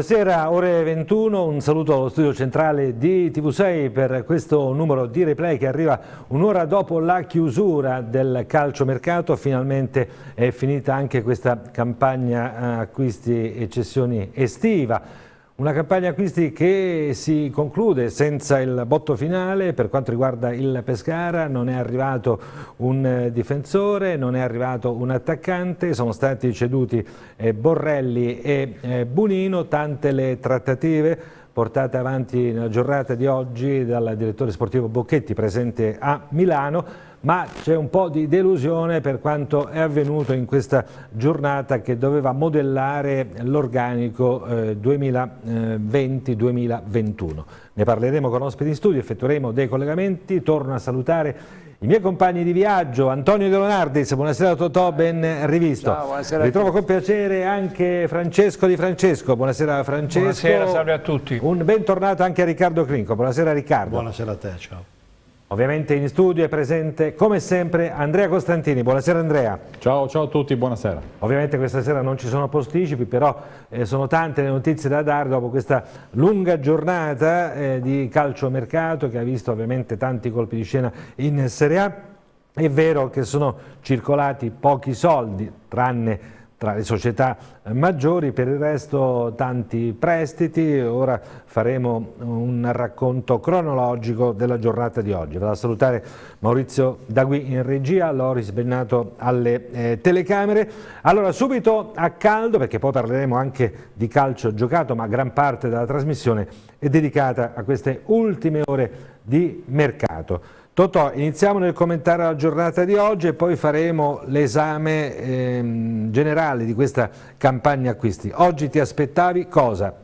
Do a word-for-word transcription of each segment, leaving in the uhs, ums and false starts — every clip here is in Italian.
Buonasera, ore ventuno, un saluto allo studio centrale di T V sei per questo numero di replay che arriva un'ora dopo la chiusura del calciomercato. Finalmente è finita anche questa campagna acquisti e cessioni estiva. Una campagna acquisti che si conclude senza il botto finale per quanto riguarda il Pescara. Non è arrivato un difensore, non è arrivato un attaccante, sono stati ceduti eh, Borrelli e eh, Bunino. Tante le trattative portate avanti nella giornata di oggi dal direttore sportivo Bocchetti presente a Milano, ma c'è un po' di delusione per quanto è avvenuto in questa giornata che doveva modellare l'organico eh, duemilaventi duemilaventuno. Ne parleremo con ospiti in studio, effettueremo dei collegamenti. Torno a salutare i miei compagni di viaggio, Antonio De Leonardis, buonasera Totò, ben rivisto. Ciao, buonasera. Ritrovo con piacere anche Francesco Di Francesco, buonasera Francesco. Buonasera, salve a tutti. Un bentornato anche a Riccardo Crinco, buonasera Riccardo. Buonasera a te, ciao. Ovviamente in studio è presente come sempre Andrea Costantini, buonasera Andrea. Ciao, ciao a tutti, buonasera. Ovviamente questa sera non ci sono posticipi, però eh, sono tante le notizie da dare dopo questa lunga giornata eh, di calciomercato che ha visto ovviamente tanti colpi di scena in Serie A. È vero che sono circolati pochi soldi, tranne tra le società maggiori, per il resto tanti prestiti. Ora faremo un racconto cronologico della giornata di oggi. Vado a salutare Maurizio Dagui in regia, Loris Bennato alle eh, telecamere. Allora subito a caldo, perché poi parleremo anche di calcio giocato, ma gran parte della trasmissione è dedicata a queste ultime ore di mercato. Totò, iniziamo nel commentare la giornata di oggi e poi faremo l'esame ehm, generale di questa campagna acquisti. Oggi ti aspettavi cosa?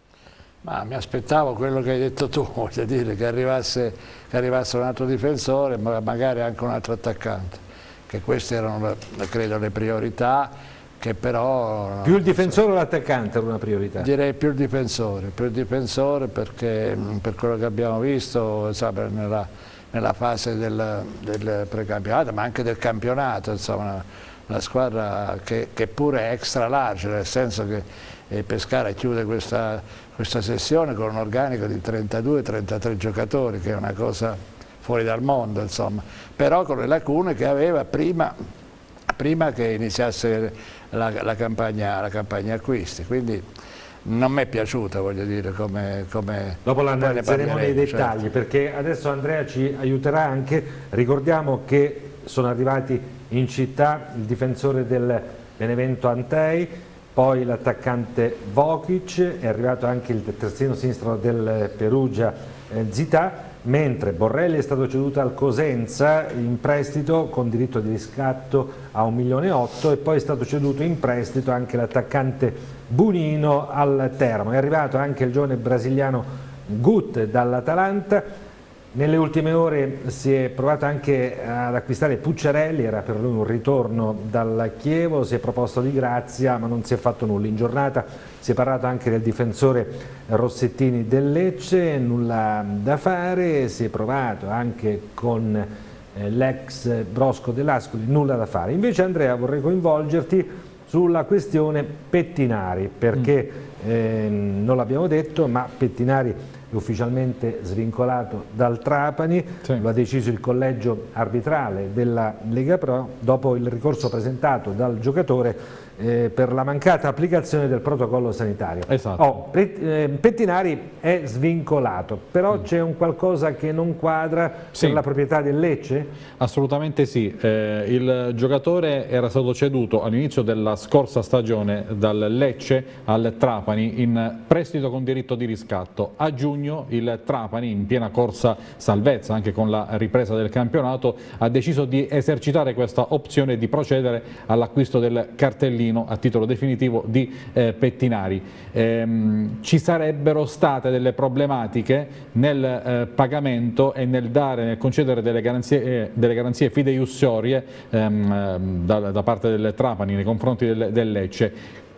Ma mi aspettavo quello che hai detto tu, voglio dire, che arrivasse, che arrivasse un altro difensore, ma magari anche un altro attaccante, che queste erano, credo, le priorità, che però... Più il difensore o l'attaccante era una priorità? Direi più il difensore, più il difensore perché per quello che abbiamo visto, sape, nella... nella fase del, del precampionato, ma anche del campionato, insomma, una, una squadra che, che pure è extra large, nel senso che il Pescara chiude questa, questa sessione con un organico di trentadue trentatré giocatori, che è una cosa fuori dal mondo, insomma, però con le lacune che aveva prima, prima che iniziasse la, la, campagna, la campagna acquisti. Quindi, non mi è piaciuta, voglio dire, come... come Dopo l'analizzeremo nei dettagli, certo. Perché adesso Andrea ci aiuterà anche. Ricordiamo che sono arrivati in città il difensore del Benevento Antei, poi l'attaccante Vokic, è arrivato anche il terzino sinistro del Perugia eh, Zità, mentre Borrelli è stato ceduto al Cosenza in prestito con diritto di riscatto a un milione e otto, e poi è stato ceduto in prestito anche l'attaccante Bunino al Teramo. È arrivato anche il giovane brasiliano Gut dall'Atalanta. Nelle ultime ore si è provato anche ad acquistare Pucciarelli, era per lui un ritorno dal Chievo, si è proposto di grazia ma non si è fatto nulla. In giornata si è parlato anche del difensore Rossettini del Lecce, nulla da fare. Si è provato anche con eh, l'ex Brosco dell'Ascoli, nulla da fare. Invece Andrea, vorrei coinvolgerti sulla questione Pettinari, perché mm. eh, non l'abbiamo detto, ma Pettinari è ufficialmente svincolato dal Trapani, sì. Lo ha deciso il collegio arbitrale della Lega Pro dopo il ricorso presentato dal giocatore eh, per la mancata applicazione del protocollo sanitario. Esatto. Oh, Pettinari è svincolato, però mm. c'è un qualcosa che non quadra sì. per la proprietà del Lecce? Assolutamente sì, eh, il giocatore era stato ceduto all'inizio della scorsa stagione dal Lecce al Trapani in prestito con diritto di riscatto. A giugno il Trapani, in piena corsa salvezza anche con la ripresa del campionato, ha deciso di esercitare questa opzione e di procedere all'acquisto del cartellino a titolo definitivo di eh, Pettinari. Ehm, ci sarebbero state delle problematiche nel eh, pagamento e nel dare, nel concedere delle garanzie, eh, delle garanzie fideiussorie ehm, da, da parte del Trapani nei confronti del, del Lecce.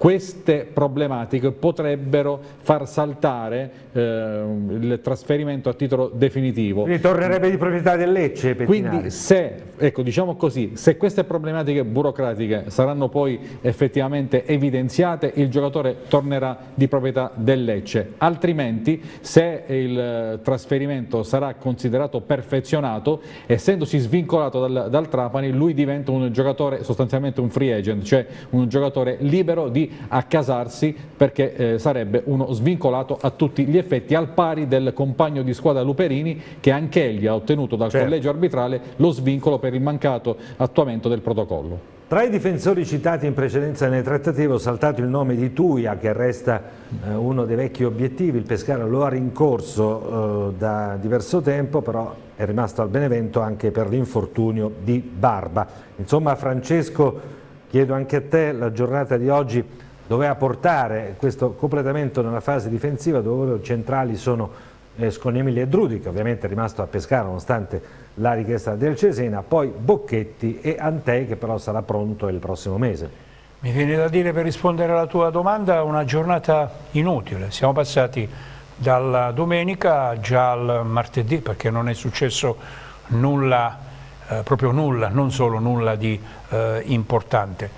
queste problematiche potrebbero far saltare eh, il trasferimento a titolo definitivo. Quindi tornerebbe di proprietà del Lecce Pettinari. Quindi se, ecco, diciamo così, se queste problematiche burocratiche saranno poi effettivamente evidenziate, il giocatore tornerà di proprietà del Lecce, altrimenti se il trasferimento sarà considerato perfezionato, essendosi svincolato dal, dal Trapani, lui diventa un giocatore, sostanzialmente un free agent, cioè un giocatore libero di accasarsi, perché eh, sarebbe uno svincolato a tutti gli effetti, al pari del compagno di squadra Luperini, che anche egli ha ottenuto dal certo. collegio arbitrale lo svincolo per il mancato attuamento del protocollo. Tra i difensori citati in precedenza nelle trattative ho saltato il nome di Tuia, che resta eh, uno dei vecchi obiettivi. Il Pescara lo ha rincorso eh, da diverso tempo, però è rimasto al Benevento anche per l'infortunio di Barba. Insomma, Francesco, chiedo anche a te, la giornata di oggi doveva portare questo completamento nella fase difensiva, dove i centrali sono eh, Scognamiglio e Drudi, che ovviamente è rimasto a Pescara nonostante la richiesta del Cesena, poi Bocchetti e Antei, che però sarà pronto il prossimo mese. Mi viene da dire, per rispondere alla tua domanda, una giornata inutile. Siamo passati dalla domenica già al martedì, perché non è successo nulla, eh, proprio nulla, non solo nulla di eh, importante.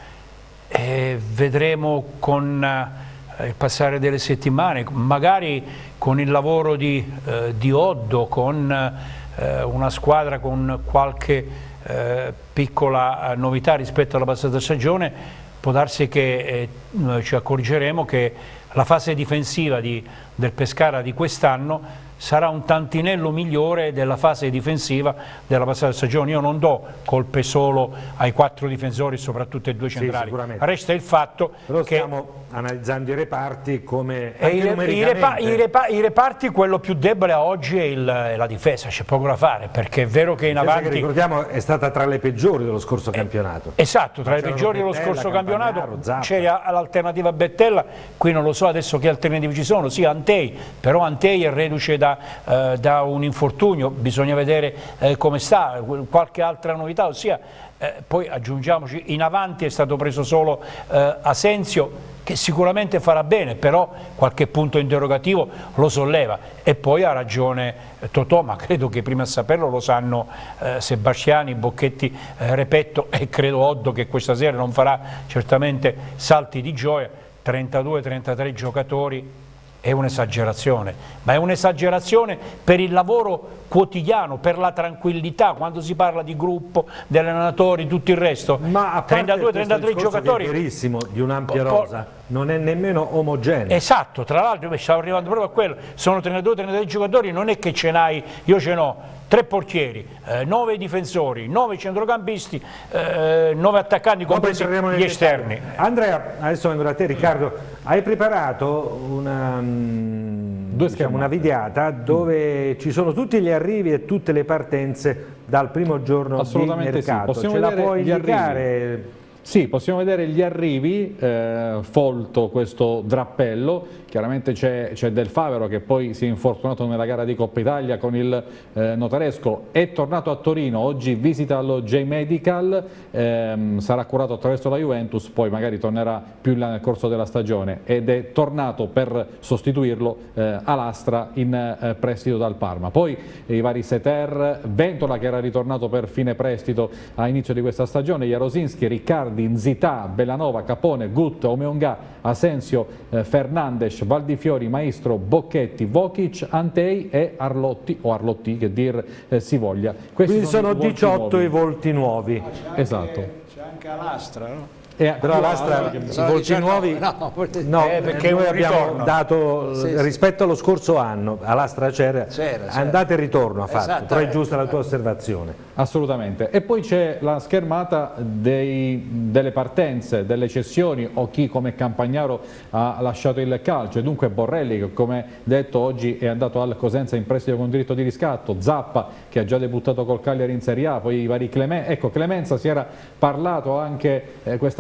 E vedremo con eh, il passare delle settimane, magari con il lavoro di, eh, di Oddo, con eh, una squadra con qualche eh, piccola novità rispetto alla passata stagione, può darsi che eh, ci accorgeremo che la fase difensiva di, del Pescara di quest'anno sarà un tantinello migliore della fase difensiva della passata stagione. Io non do colpe solo ai quattro difensori, soprattutto ai due centrali, sì, resta il fatto però che stiamo analizzando i reparti come anche i, i, repa, i, repa, i reparti, quello più debole a oggi è, il, è la difesa, c'è poco da fare, perché è vero che in avanti, che ricordiamo, è stata tra le peggiori dello scorso eh, campionato. Esatto, tra le peggiori dello scorso campionato c'era l'alternativa Bettella, qui non lo so adesso che alternative ci sono, sì Antei, però Antei è reduce da, eh, da un infortunio, bisogna vedere eh, come sta, qualche altra novità, ossia eh, poi aggiungiamoci, in avanti è stato preso solo eh, Asensio, che sicuramente farà bene, però qualche punto interrogativo lo solleva. E poi ha ragione Totò, ma credo che prima a saperlo lo sanno eh, Sebastiani, Bocchetti, eh, Repetto e credo Oddo, che questa sera non farà certamente salti di gioia. trentadue trentatré giocatori è un'esagerazione, ma è un'esagerazione per il lavoro quotidiano, per la tranquillità, quando si parla di gruppo, di allenatori, tutto il resto. Ma a parte trentadue trentatré giocatori, che è verissimo, di un'ampia rosa, non è nemmeno omogeneo. Esatto, tra l'altro stavo arrivando proprio a quello, sono trentadue trentatré giocatori, non è che ce n'hai, io ce n'ho tre portieri, eh, nove difensori, nove centrocampisti, eh, nove attaccanti, compresi gli esterni. Andrea, adesso vengo da te. Riccardo, hai preparato una, diciamo, una videata dove mm. ci sono tutti gli arrivi e tutte le partenze dal primo giorno di mercato. Sì. Ce la puoi indicare? Sì, possiamo vedere gli arrivi, eh, folto questo drappello, chiaramente c'è Del Favero che poi si è infortunato nella gara di Coppa Italia con il eh, Notaresco, è tornato a Torino, oggi visita allo J-Medical, ehm, sarà curato attraverso la Juventus, poi magari tornerà più in là nel corso della stagione, ed è tornato per sostituirlo eh, a Lastra in eh, prestito dal Parma. Poi i vari Seter, Ventola che era ritornato per fine prestito a inizio di questa stagione, Jarosinski, Riccardi, Nzità, Bellanova, Capone, Gut, Omeonga, Asensio, eh, Fernandes, Valdifiori, Maestro, Bocchetti, Vokic, Antei e Arlotti, o Arlotti che dir eh, si voglia. Questi Quindi sono, sono diciotto i volti nuovi. Ah, esatto. C'è anche Alastra, no? Eh, però l'Astra, i volti nuovi, no, no eh, perché noi abbiamo ritorno. dato sì, sì. rispetto allo scorso anno, all'Astra c'era andata e ritorno ha fatto, però è giusta la tua osservazione. Assolutamente, e poi c'è la schermata dei, delle partenze, delle cessioni o chi come Campagnaro ha lasciato il calcio, e dunque Borrelli che come detto oggi è andato al Cosenza in prestito con diritto di riscatto, Zappa che ha già debuttato col Cagliari in Serie A, poi i vari Clemenza, ecco Clemenza si era parlato anche eh, questa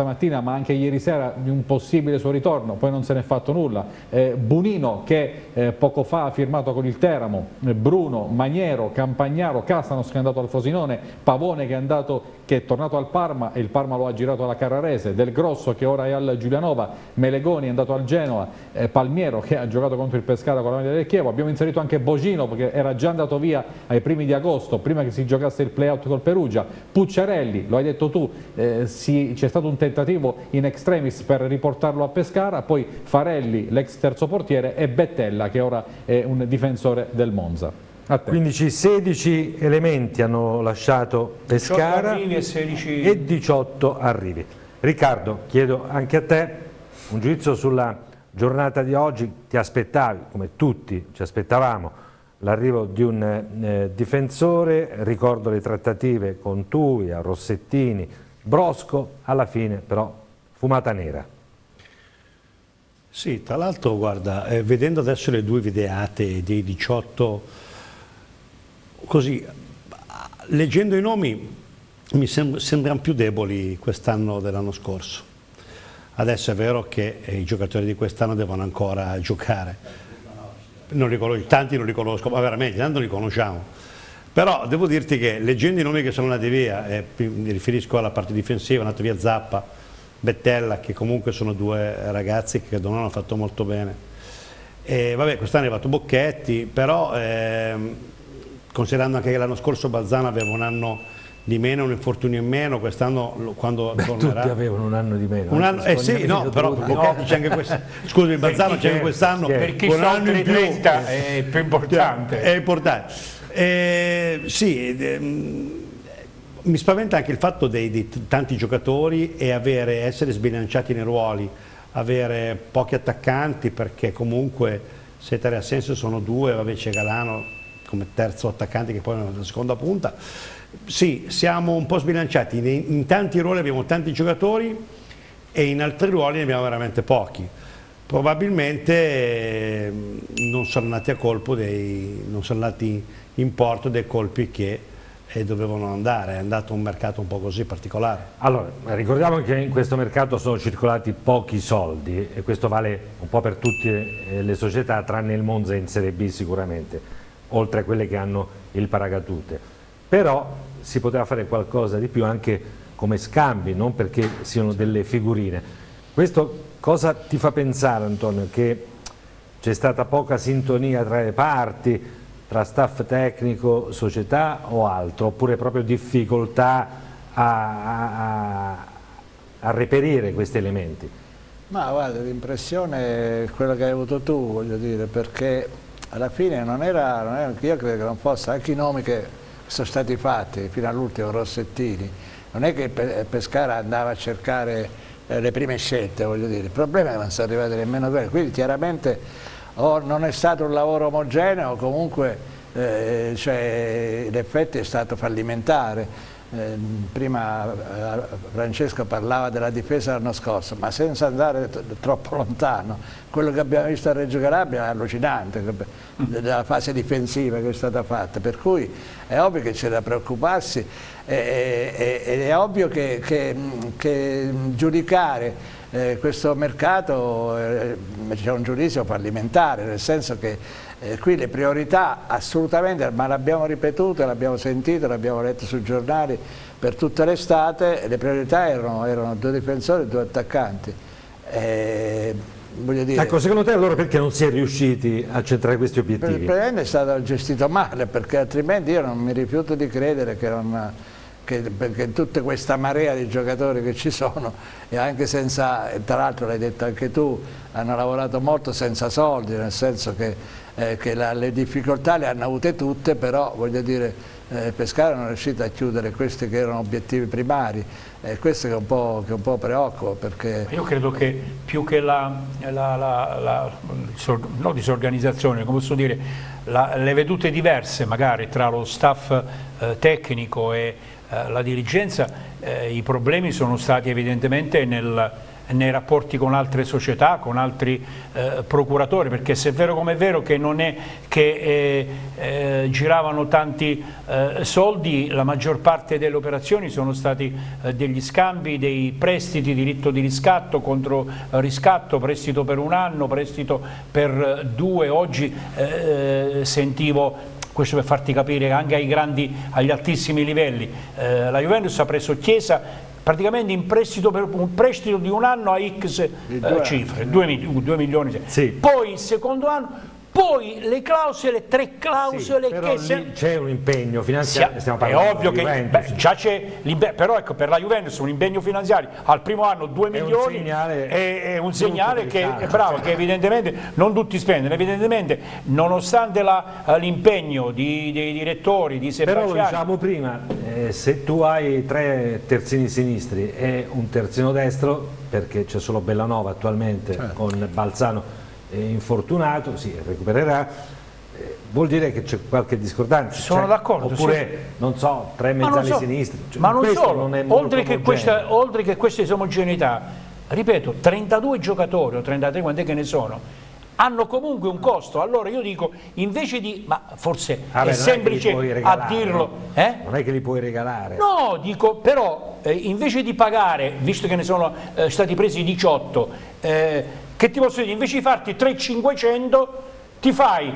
stamattina ma anche ieri sera di un possibile suo ritorno, poi non se n'è fatto nulla. Eh, Bunino che eh, poco fa ha firmato con il Teramo, eh, Bruno, Maniero, Campagnaro, Castanos che è andato al Frosinone, Pavone che è, andato, che è tornato al Parma e il Parma lo ha girato alla Carrarese, Del Grosso che ora è al Giulianova, Melegoni è andato al Genoa, eh, Palmiero che ha giocato contro il Pescara con la maglia del Chievo, abbiamo inserito anche Bogino perché era già andato via ai primi di agosto, prima che si giocasse il play-out col Perugia, Pucciarelli, lo hai detto tu, eh, c'è stato un tentativo in extremis per riportarlo a Pescara, poi Farelli, l'ex terzo portiere, e Bettella che ora è un difensore del Monza. quindici sedici elementi hanno lasciato Pescara e, sedici... e diciotto arrivi. Riccardo, chiedo anche a te un giudizio sulla giornata di oggi. Ti aspettavi, come tutti ci aspettavamo, l'arrivo di un eh, difensore, ricordo le trattative con Tuia, Rossettini, Brosco, alla fine però fumata nera. Sì, tra l'altro guarda, eh, vedendo adesso le due videate dei diciotto, così, leggendo i nomi mi sem sembrano più deboli quest'anno dell'anno scorso. Adesso è vero che eh, i giocatori di quest'anno devono ancora giocare. Non li conosco, tanti non li conosco, ma veramente, tanti non li conosciamo. Però devo dirti che leggendo i nomi che sono andati via, eh, mi riferisco alla parte difensiva, è andato via Zappa, Bettella, che comunque sono due ragazzi che non hanno fatto molto bene. E vabbè, quest'anno è arrivato Bocchetti, però ehm, considerando anche che l'anno scorso Balzano aveva un anno di meno, un infortunio in meno, quest'anno quando Beh, tornerà... tutti avevano un anno di meno. Un anno, eh sì, no, però Bocchetti c'è anche quest'anno, scusami, Balzano c'è anche quest'anno, per chi un anno in più trenta è più importante. È importante. Eh, sì, eh, mi spaventa anche il fatto dei, di tanti giocatori e avere, essere sbilanciati nei ruoli, avere pochi attaccanti, perché comunque se tre assenze sono due, vabbè c'è Galano come terzo attaccante che poi è una seconda punta. Sì, siamo un po' sbilanciati, in, in tanti ruoli abbiamo tanti giocatori e in altri ruoli ne abbiamo veramente pochi. Probabilmente eh, non sono andati a colpo dei, non sono andati in porto dei colpi che eh, dovevano andare, è andato un mercato un po' così particolare. Allora, ricordiamo che in questo mercato sono circolati pochi soldi e questo vale un po' per tutte le società, tranne il Monza in Serie B sicuramente, oltre a quelle che hanno il paracadute. Però si poteva fare qualcosa di più anche come scambi, non perché siano delle figurine. Questo cosa ti fa pensare, Antonio, che c'è stata poca sintonia tra le parti, tra staff tecnico, società o altro, oppure proprio difficoltà a, a, a reperire questi elementi? Ma guarda, l'impressione è quella che hai avuto tu, voglio dire, perché alla fine non era, non era io credo che non fosse, anche i nomi che sono stati fatti fino all'ultimo, Rossettini, non è che Pescara andava a cercare eh, le prime scelte, voglio dire, il problema è che non sono arrivati nemmeno quelli, quindi chiaramente o non è stato un lavoro omogeneo o comunque eh, cioè, l'effetto è stato fallimentare. Eh, prima eh, Francesco parlava della difesa l'anno scorso, ma senza andare troppo lontano, quello che abbiamo visto a Reggio Calabria è allucinante, della fase difensiva che è stata fatta, per cui è ovvio che c'è da preoccuparsi ed è ovvio che, che, che giudicare eh, questo mercato eh, c'è un giudizio fallimentare, nel senso che Eh, qui le priorità assolutamente, ma l'abbiamo ripetuto, l'abbiamo sentito, l'abbiamo letto sui giornali per tutta l'estate, le priorità erano, erano due difensori e due attaccanti. Eh, voglio dire, ecco, secondo te allora perché non si è riusciti a centrare questi obiettivi? Probabilmente è stato gestito male, perché altrimenti io non mi rifiuto di credere che non... Che, perché tutta questa marea di giocatori che ci sono, e anche senza, tra l'altro l'hai detto anche tu, hanno lavorato molto senza soldi, nel senso che, eh, che la, le difficoltà le hanno avute tutte, però voglio dire eh, Pescara non è riuscito a chiudere questi che erano obiettivi primari, e questo che un po', che un po' preoccupa, perché... Io credo che più che la, la, la, la no, disorganizzazione, come posso dire, la, le vedute diverse magari tra lo staff eh, tecnico e la dirigenza, eh, i problemi sono stati evidentemente nel, nei rapporti con altre società, con altri eh, procuratori, perché se è vero come è vero che non è che eh, eh, giravano tanti eh, soldi, la maggior parte delle operazioni sono stati eh, degli scambi, dei prestiti, diritto di riscatto contro eh, riscatto, prestito per un anno, prestito per due. Oggi eh, sentivo, questo per farti capire, anche ai grandi, agli altissimi livelli, eh, la Juventus ha preso Chiesa praticamente in prestito per un prestito di un anno a X eh, cifre, due milioni. Sì. Poi il secondo anno, poi le clausole, tre clausole, sì, però che se... c'è un impegno finanziario, stiamo è parlando ovvio della che Juventus. beh, già c'è, però ecco, per la Juventus un impegno finanziario al primo anno due milioni è, è un segnale che è bravo, che evidentemente non tutti spendono, evidentemente nonostante l'impegno dei direttori, di Sebastiani. Però lo diciamo prima, eh, se tu hai tre terzini sinistri e un terzino destro, perché c'è solo Bellanova attualmente, certo, con Balzano infortunato, si sì, recupererà, eh, vuol dire che c'è qualche discordanza. Sono cioè, d'accordo. Oppure, sì, non so, tre mezzali so, sinistri. Cioè, ma non solo, non è oltre, che questa, oltre che questa disomogeneità, ripeto, trentadue giocatori o trentatré, quant'è che ne sono, hanno comunque un costo. Allora io dico, invece di, ma forse Vabbè, è semplice regalare, a dirlo, no? eh? Non è che li puoi regalare. No, dico, però eh, invece di pagare, visto che ne sono eh, stati presi diciotto, eh, che ti posso dire, invece di farti tre cinquecento ti fai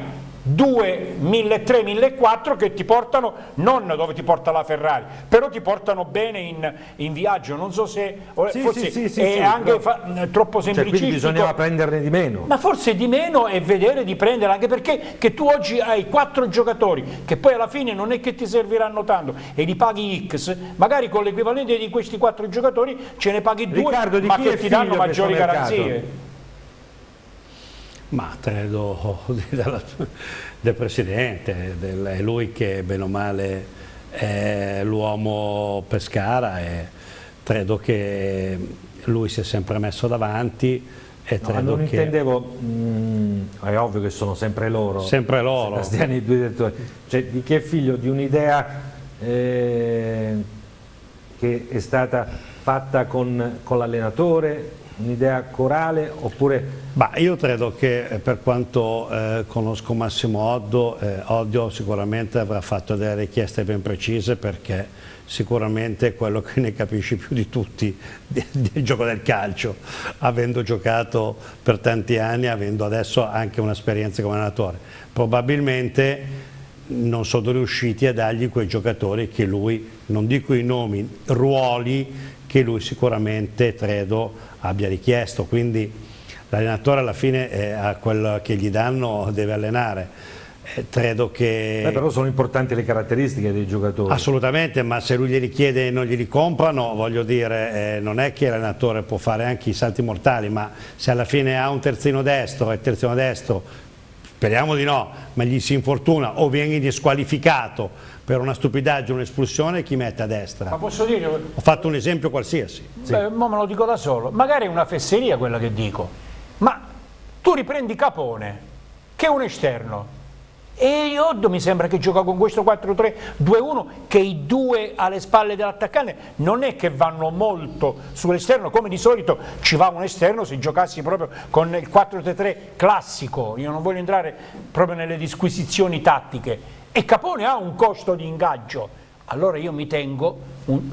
due milletrecento millequattrocento che ti portano, non dove ti porta la Ferrari, però ti portano bene in, in viaggio. Non so se sì, forse sì, sì, è sì, anche però, fa, troppo semplicistico, cioè, quindi bisognava prenderne di meno, ma forse di meno e vedere di prendere, anche perché che tu oggi hai quattro giocatori che poi alla fine non è che ti serviranno tanto e li paghi X, magari con l'equivalente di questi quattro giocatori ce ne paghi due, Riccardo, ma che ti danno maggiori garanzie. Mercato? Ma credo del, del Presidente, del, è lui che bene o male è l'uomo Pescara e credo che lui si è sempre messo davanti e no, credo non che... intendevo, mh, è ovvio che sono sempre loro, sempre loro. Sebastiani, i due direttori, cioè di chi è figlio di un'idea eh, che è stata fatta con, con l'allenatore, un'idea corale oppure... Bah, io credo che per quanto eh, conosco Massimo Oddo, eh, Oddo sicuramente avrà fatto delle richieste ben precise perché sicuramente è quello che ne capisce più di tutti del, del gioco del calcio, avendo giocato per tanti anni, avendo adesso anche un'esperienza come allenatore. Probabilmente non sono riusciti a dargli quei giocatori che lui, non dico i nomi, ruoli che lui sicuramente credo abbia richiesto, quindi l'allenatore alla fine eh, a quello che gli danno deve allenare. Eh, credo che... Beh, però sono importanti le caratteristiche dei giocatori. Assolutamente, ma se lui glieli chiede e non glieli comprano, voglio dire, eh, non è che l'allenatore può fare anche i salti mortali, ma se alla fine ha un terzino destro e il terzino destro, speriamo di no, ma gli si infortuna o viene disqualificato per una stupidaggine, un'espulsione, chi mette a destra? Ma posso dire... Ho fatto un esempio qualsiasi. Sì. Beh, ma me lo dico da solo, magari è una fesseria quella che dico, ma tu riprendi Capone, che è un esterno, e Oddo mi sembra che gioca con questo quattro tre due uno, che i due alle spalle dell'attaccante non è che vanno molto sull'esterno, come di solito ci va un esterno se giocassi proprio con il quattro tre tre classico. Io non voglio entrare proprio nelle disquisizioni tattiche, e Capone ha un costo di ingaggio, allora io mi tengo un...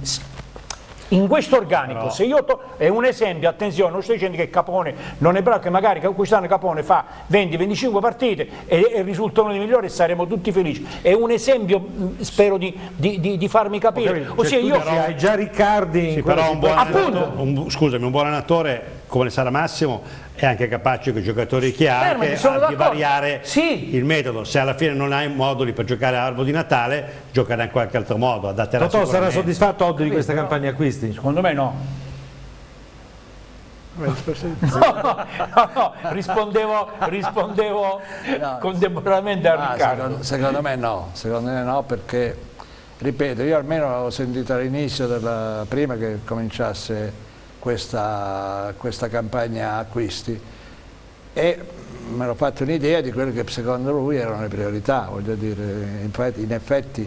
in questo organico. Però... se io to... è un esempio, attenzione, non sto dicendo che Capone non è bravo, che magari quest'anno Capone fa venti venticinque partite e, e risultano di migliore e saremo tutti felici, è un esempio, spero di, di, di, di farmi capire. Ossia, cioè, io però, hai già Riccardi sì, in però un buon, appunto, un, scusami, un buon allenatore come sarà Massimo è anche capace con i giocatori che ha Fermati, che, sono di variare sì. il metodo. Se alla fine non hai moduli per giocare all'albo di Natale, giocare in qualche altro modo. Totò sarà soddisfatto Oddo di questa no. campagna acquisti? Secondo me no. No, no, no, rispondevo, rispondevo no, contemporaneamente a ah, Riccardo. Secondo, secondo me no, secondo me no, perché ripeto, io almeno l'avevo sentito all'inizio della prima che cominciasse questa, questa campagna acquisti e mi ero fatto un'idea di quello che secondo lui erano le priorità, voglio dire, infatti, in effetti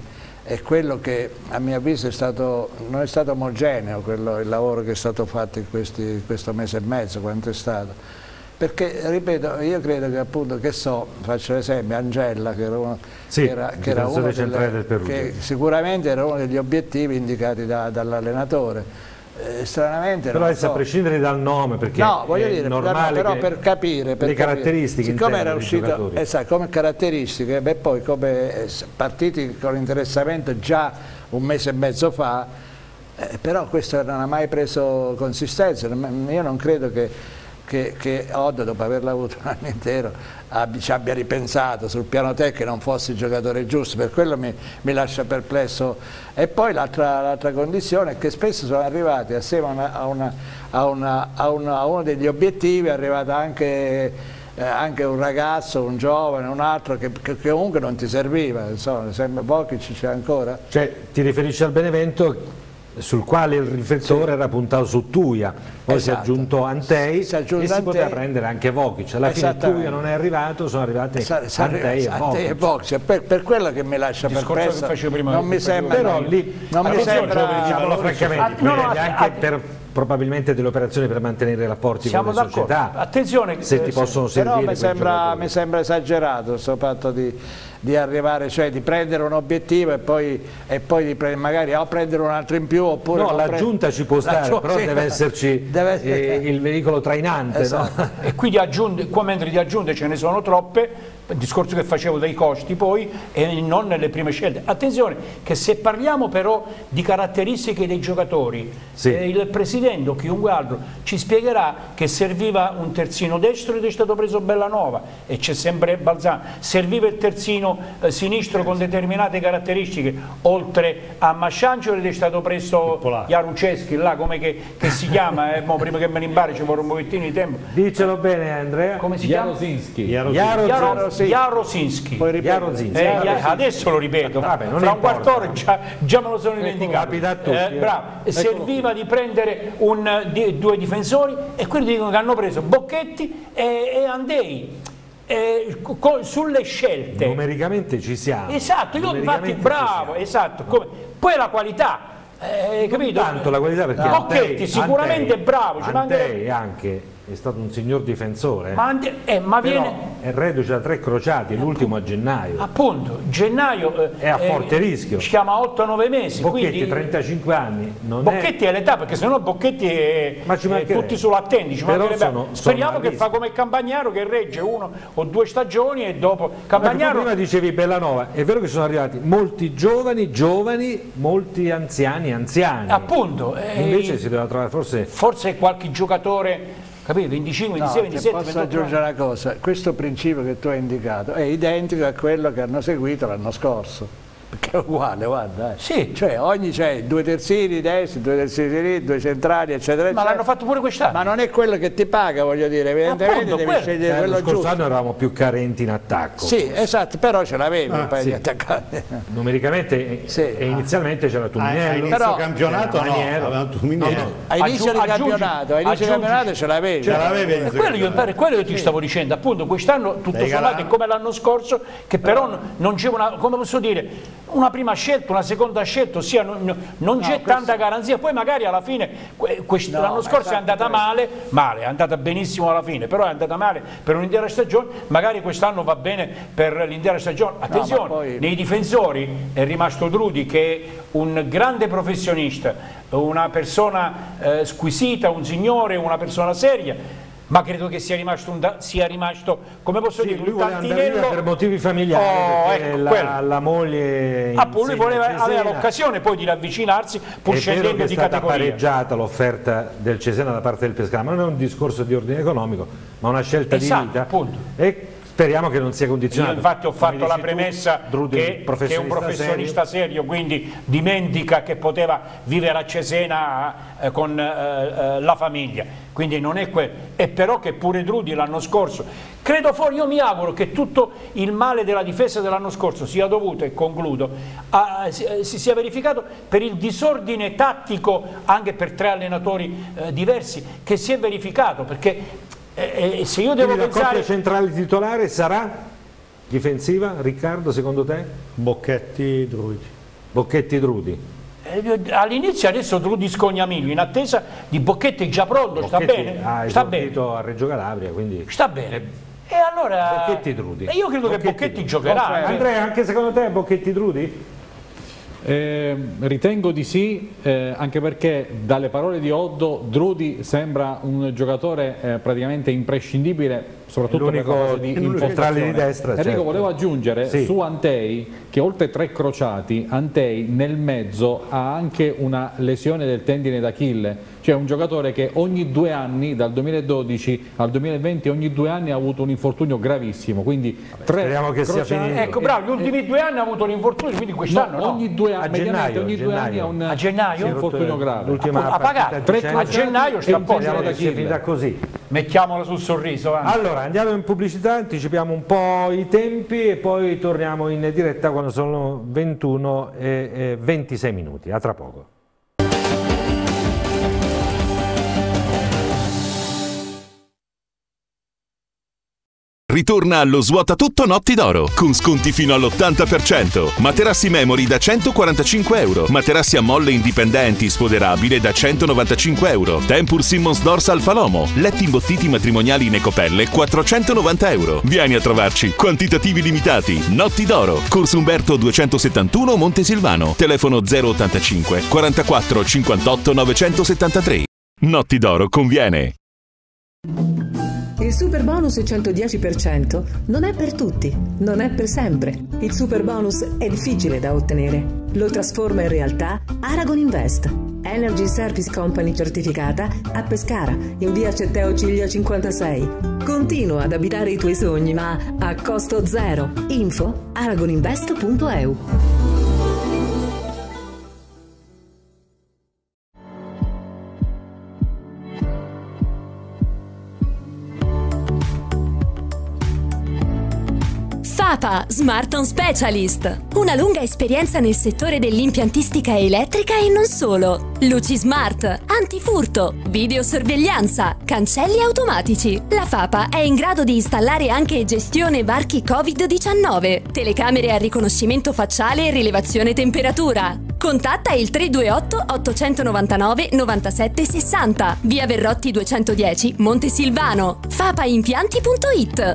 è quello che a mio avviso è stato, non è stato omogeneo quello, il lavoro che è stato fatto in questi, questo mese e mezzo, quanto è stato. Perché, ripeto, io credo che appunto, che so, faccio l'esempio, Angella, che era uno, sì, che era, che era uno delle, del Perugia, che sicuramente era uno degli obiettivi indicati da, dall'allenatore. Eh, stranamente però adesso so. a prescindere dal nome, perché no, voglio è dire, normale però che per capire per le capire. caratteristiche siccome era uscito esatto, come caratteristiche, beh, poi come partiti con interessamento già un mese e mezzo fa, eh, però questo non ha mai preso consistenza. Io non credo che che, che Oddo, dopo averla avuto un anno intero, abbia, ci abbia ripensato sul piano tecnico, non fosse il giocatore giusto, per quello mi, mi lascia perplesso. E poi l'altra condizione è che spesso sono arrivati assieme a, una, a, una, a, una, a, una, a uno degli obiettivi, è arrivato anche, eh, anche un ragazzo, un giovane, un altro che, che, che comunque non ti serviva, insomma, sembra Bokic c'è ancora. Cioè ti riferisci al Benevento sul quale il riflettore sì. era puntato su Tuia, poi esatto. si è aggiunto Antei si è aggiunto e si Antei. poteva prendere anche Vokic. Alla fine Tuia non è arrivato, sono arrivati Sa Antei e Vokic. E Vokic. Per, per quello che mi lascia perplesso, non mi sembra, però lì non mi sembra, diciamolo francamente, no, no, anche per probabilmente delle operazioni per mantenere i rapporti Siamo con le società. Attenzione, se ti possono servire. Però mi sembra, mi sembra esagerato questo fatto di, di arrivare, cioè di prendere un obiettivo e poi, e poi di prendere, magari o prendere un altro in più oppure. No, l'aggiunta ci può stare, però sì, deve esserci deve essere... eh, il veicolo trainante. Esatto. No? E qui di aggiunte, qua mentre di aggiunte ce ne sono troppe. Il discorso che facevo dei costi poi e non nelle prime scelte. Attenzione che se parliamo però di caratteristiche dei giocatori, sì. eh, il presidente o chiunque altro ci spiegherà che serviva un terzino destro ed è stato preso Bellanova e c'è sempre Balzano, serviva il terzino eh, sinistro con determinate caratteristiche oltre a Masciangelo ed è stato preso Jaruceschi, là come che, che si chiama, eh, mo prima che me ne impari ci vorrà un pochettino di tempo. Dicelo bene Andrea. Come si Jarosinski. chiama? Jarosinski. Jarosinski. Jarosinski. Eh, adesso lo ripeto, Vabbè, non fra un quarto d'ora già, già me lo sono dimenticato. Eh, bravo. Serviva di prendere un, di, due difensori e quelli dicono che hanno preso Bocchetti e, e Andei. Eh, sulle scelte numericamente ci siamo. Esatto, io infatti bravo, esatto. Come, poi la qualità. Eh, capito? Tanto la qualità perché Bocchetti sicuramente Antei, bravo, ci Antei anche è stato un signor difensore, ma, eh, ma viene è reduce da tre crociati, l'ultimo a gennaio. Appunto, gennaio eh, è a forte eh, rischio. Ci chiama otto nove mesi. Bocchetti quindi, trentacinque anni. Non Bocchetti è, è l'età, perché sennò Bocchetti è, è tutti sull'attendi. Speriamo sono che fa come Campagnaro che regge uno o due stagioni e dopo Campagnaro. Prima dicevi Bellanova, è vero che sono arrivati molti giovani, giovani, molti anziani, anziani. Appunto. Invece eh, si doveva trovare forse forse qualche giocatore. Capito? venticinque, ventisei, ventisette, posso ventotto aggiungere una cosa, questo principio che tu hai indicato è identico a quello che hanno seguito l'anno scorso, perché è uguale, guarda. Eh. Sì. Cioè ogni c'è due terzini destri, due terzini sinistri, due centrali, eccetera, ma l'hanno fatto pure quest'anno. Ma non è quello che ti paga, voglio dire, evidentemente Appunto, devi quello. scegliere eh, quello giusto. Lo scorso giusto. anno eravamo più carenti in attacco. Sì, forse. Esatto, però ce l'avevi ah, un paio sì. di attaccanti. Numericamente sì. e inizialmente c'era Tuminiello. A inizio però, campionato no, aveva Tuminiello. No, no. A inizio di campionato, a inizio di campionato ce l'avevi. Ce l'avevi. È quello, io, quello io ti sì. stavo dicendo, appunto quest'anno tutto sommato è come l'anno scorso, che però no. non c'è una, come posso dire, una prima scelta, una seconda scelta, ossia non, non c'è no, tanta garanzia, poi magari alla fine no, l'anno scorso è andata questo. male, male, è andata benissimo alla fine, però è andata male per un'intera stagione, magari quest'anno va bene per l'intera stagione. Attenzione, no, poi... nei difensori è rimasto Drudi che è un grande professionista, una persona eh, squisita, un signore, una persona seria. Ma credo che sia rimasto, un da, sia rimasto come posso sì, dire, lui un vuole andare via per motivi familiari, oh, perché ecco, la, la moglie ah, lui voleva, aveva l'occasione poi di avvicinarsi pur scendendo di categoria. È stata pareggiata l'offerta del Cesena da parte del Pescara, ma non è un discorso di ordine economico, ma una scelta esatto, di vita. Appunto. E speriamo che non sia condizionato. Io infatti ho fatto la premessa tu, che, che è un professionista serio. serio, quindi dimentica che poteva vivere a Cesena eh, con eh, eh, la famiglia, quindi non è quello. E però che pure Drudi l'anno scorso, credo fuori, io mi auguro che tutto il male della difesa dell'anno scorso sia dovuto, e concludo, a, si, si sia verificato per il disordine tattico anche per tre allenatori eh, diversi che si è verificato, perché Eh, se io devo Quindi pensare... la coppia centrale titolare sarà difensiva, Riccardo, secondo te? Bocchetti, Druidi. Bocchetti Drudi. Eh, all'inizio adesso Drudi Scognamiglio, in attesa di Bocchetti già pronto, Bocchetti sta bene? Ha sta bene. a Reggio Calabria, quindi... Sta bene. E allora... Bocchetti Drudi. E io credo Bocchetti che Bocchetti Drudi. giocherà. Eh. Andrea, anche secondo te Bocchetti Drudi? Eh, ritengo di sì, eh, anche perché dalle parole di Oddo Drudi sembra un giocatore eh, praticamente imprescindibile, soprattutto per la fase di centrale di destra. Enrico, certo. volevo aggiungere sì. su Antei che oltre tre crociati, Antei nel mezzo ha anche una lesione del tendine d'Achille, cioè un giocatore che ogni due anni, dal duemiladodici al duemilaventi, ogni due anni ha avuto un infortunio gravissimo, quindi Vabbè, tre speriamo che sia crociati, finito. Ecco, bravo, gli ultimi due anni ha avuto un infortunio, quindi quest'anno no, no. ogni due anni, A gennaio, ogni due anni ha un, a gennaio? un infortunio grave. L'ultima Ha pagato. partita Tre di Champions. a gennaio sta a posto. Speriamo che sia finita così. Mettiamola sul sorriso. Eh. Allora, andiamo in pubblicità, anticipiamo un po' i tempi e poi torniamo in diretta quando sono ventuno e ventisei minuti. A tra poco. Ritorna allo Svuota Tutto Notti d'Oro, con sconti fino all'ottanta per cento. Materassi Memory da centoquarantacinque euro. Materassi a molle indipendenti spoderabile da centonovantacinque euro. Tempur Simmons Dorsal Falomo. Letti imbottiti matrimoniali in ecopelle quattrocentonovanta euro. Vieni a trovarci. Quantitativi limitati. Notti d'Oro. Corso Umberto duecentosettantuno Montesilvano. Telefono zero ottantacinque quarantaquattro cinquantotto novecentosettantatré. Notti d'Oro conviene. Il super bonus cento dieci per cento non è per tutti, non è per sempre. Il super bonus è difficile da ottenere. Lo trasforma in realtà Aragon Invest, Energy Service Company certificata a Pescara, in via Cetteo Ciglia cinquantasei. Continua ad abitare i tuoi sogni, ma a costo zero. Info aragoninvest punto e u. Fapa Smart On Specialist. Una lunga esperienza nel settore dell'impiantistica elettrica e non solo. Luci smart, antifurto, videosorveglianza, cancelli automatici. La Fapa è in grado di installare anche gestione varchi covid diciannove, telecamere a riconoscimento facciale e rilevazione temperatura. Contatta il tre due otto otto nove nove nove sette sei zero, via Verrotti duecentodieci, Montesilvano. fapaimpianti punto it.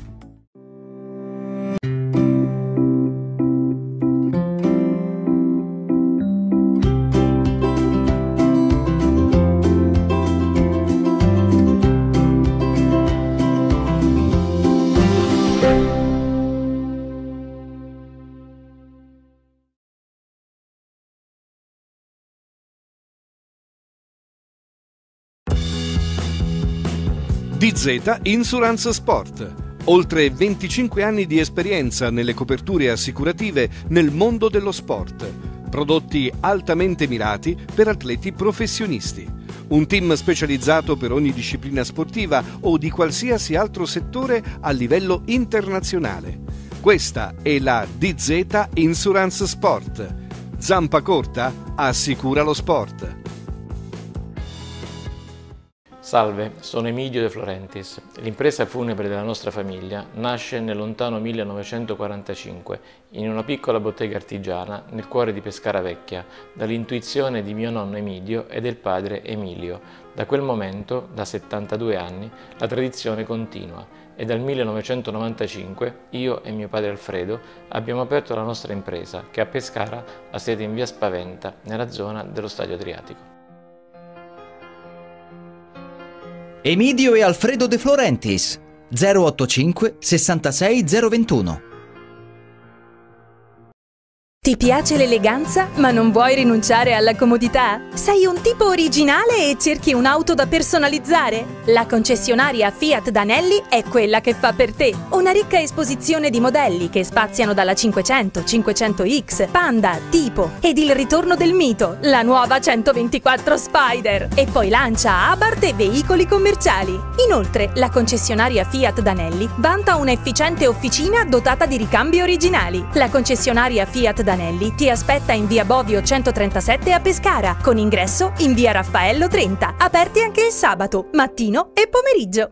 D Z Insurance Sport. Oltre venticinque anni di esperienza nelle coperture assicurative nel mondo dello sport. Prodotti altamente mirati per atleti professionisti. Un team specializzato per ogni disciplina sportiva o di qualsiasi altro settore a livello internazionale. Questa è la D Z Insurance Sport. Zampa corta? Assicura lo sport. Salve, sono Emilio De Florentis. L'impresa funebre della nostra famiglia nasce nel lontano millenovecentoquarantacinque in una piccola bottega artigiana nel cuore di Pescara Vecchia, dall'intuizione di mio nonno Emilio e del padre Emilio. Da quel momento, da settantadue anni, la tradizione continua e dal millenovecentonovantacinque io e mio padre Alfredo abbiamo aperto la nostra impresa che a Pescara ha sede in via Spaventa, nella zona dello Stadio Adriatico. Emilio e Alfredo De Florentis, zero ottantacinque sessantasei zero ventuno. Ti piace l'eleganza, ma non vuoi rinunciare alla comodità? Sei un tipo originale e cerchi un'auto da personalizzare? La concessionaria Fiat Danelli è quella che fa per te. Una ricca esposizione di modelli che spaziano dalla cinquecento, cinquecento X, Panda, Tipo ed il ritorno del mito, la nuova centoventiquattro Spider. E poi lancia Abarth e veicoli commerciali. Inoltre, la concessionaria Fiat Danelli vanta un'efficiente officina dotata di ricambi originali. La concessionaria Fiat Danelli ti aspetta in via Bovio centotrentasette a Pescara, con ingresso in via Raffaello trenta, aperti anche il sabato, mattino e pomeriggio.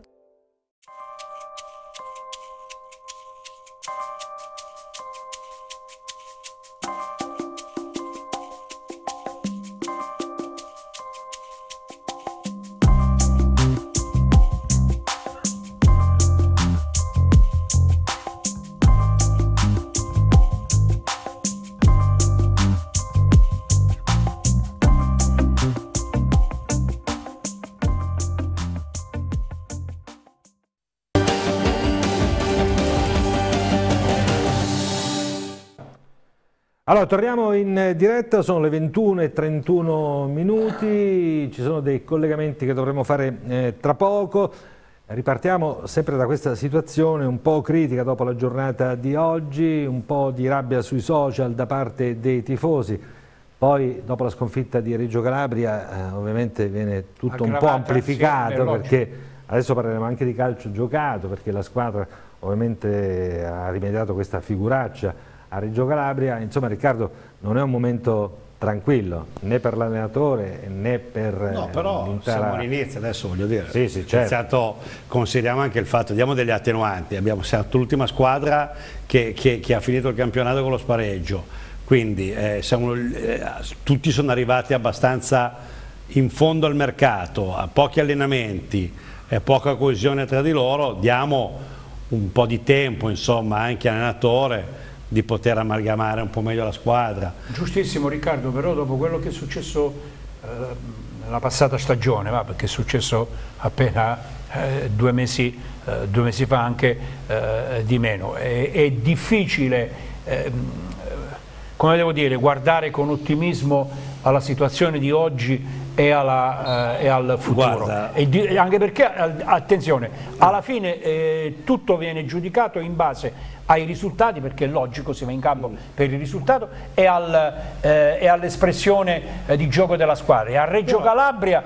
Allora, torniamo in diretta, sono le ventuno e trentuno minuti, ci sono dei collegamenti che dovremo fare eh, tra poco. Ripartiamo sempre da questa situazione un po' critica dopo la giornata di oggi, un po' di rabbia sui social da parte dei tifosi. Poi dopo la sconfitta di Reggio Calabria eh, ovviamente viene tutto un po' amplificato, perché adesso parleremo anche di calcio giocato, perché la squadra ovviamente ha rimediato questa figuraccia a Reggio Calabria. Insomma, Riccardo, non è un momento tranquillo né per l'allenatore né per no, però l'intera... siamo all'inizio, adesso voglio dire, sì, sì, certo. iniziato, consideriamo anche il fatto, diamo degli attenuanti, abbiamo siamo l'ultima squadra che, che, che ha finito il campionato con lo spareggio, quindi eh, siamo, eh, tutti sono arrivati abbastanza in fondo al mercato, a pochi allenamenti e poca coesione tra di loro, diamo un po' di tempo insomma anche all'allenatore di poter amalgamare un po' meglio la squadra. Giustissimo Riccardo, però dopo quello che è successo eh, nella passata stagione, va, perché è successo appena eh, due, mesi, eh, due mesi fa, anche eh, di meno, è, è difficile, eh, come devo dire, guardare con ottimismo alla situazione di oggi e, alla, eh, e al futuro. E di, anche perché, attenzione, alla fine eh, tutto viene giudicato in base ai risultati, perché è logico, si va in campo per il risultato, e, al, eh, e all'espressione eh, di gioco della squadra. E a Reggio Calabria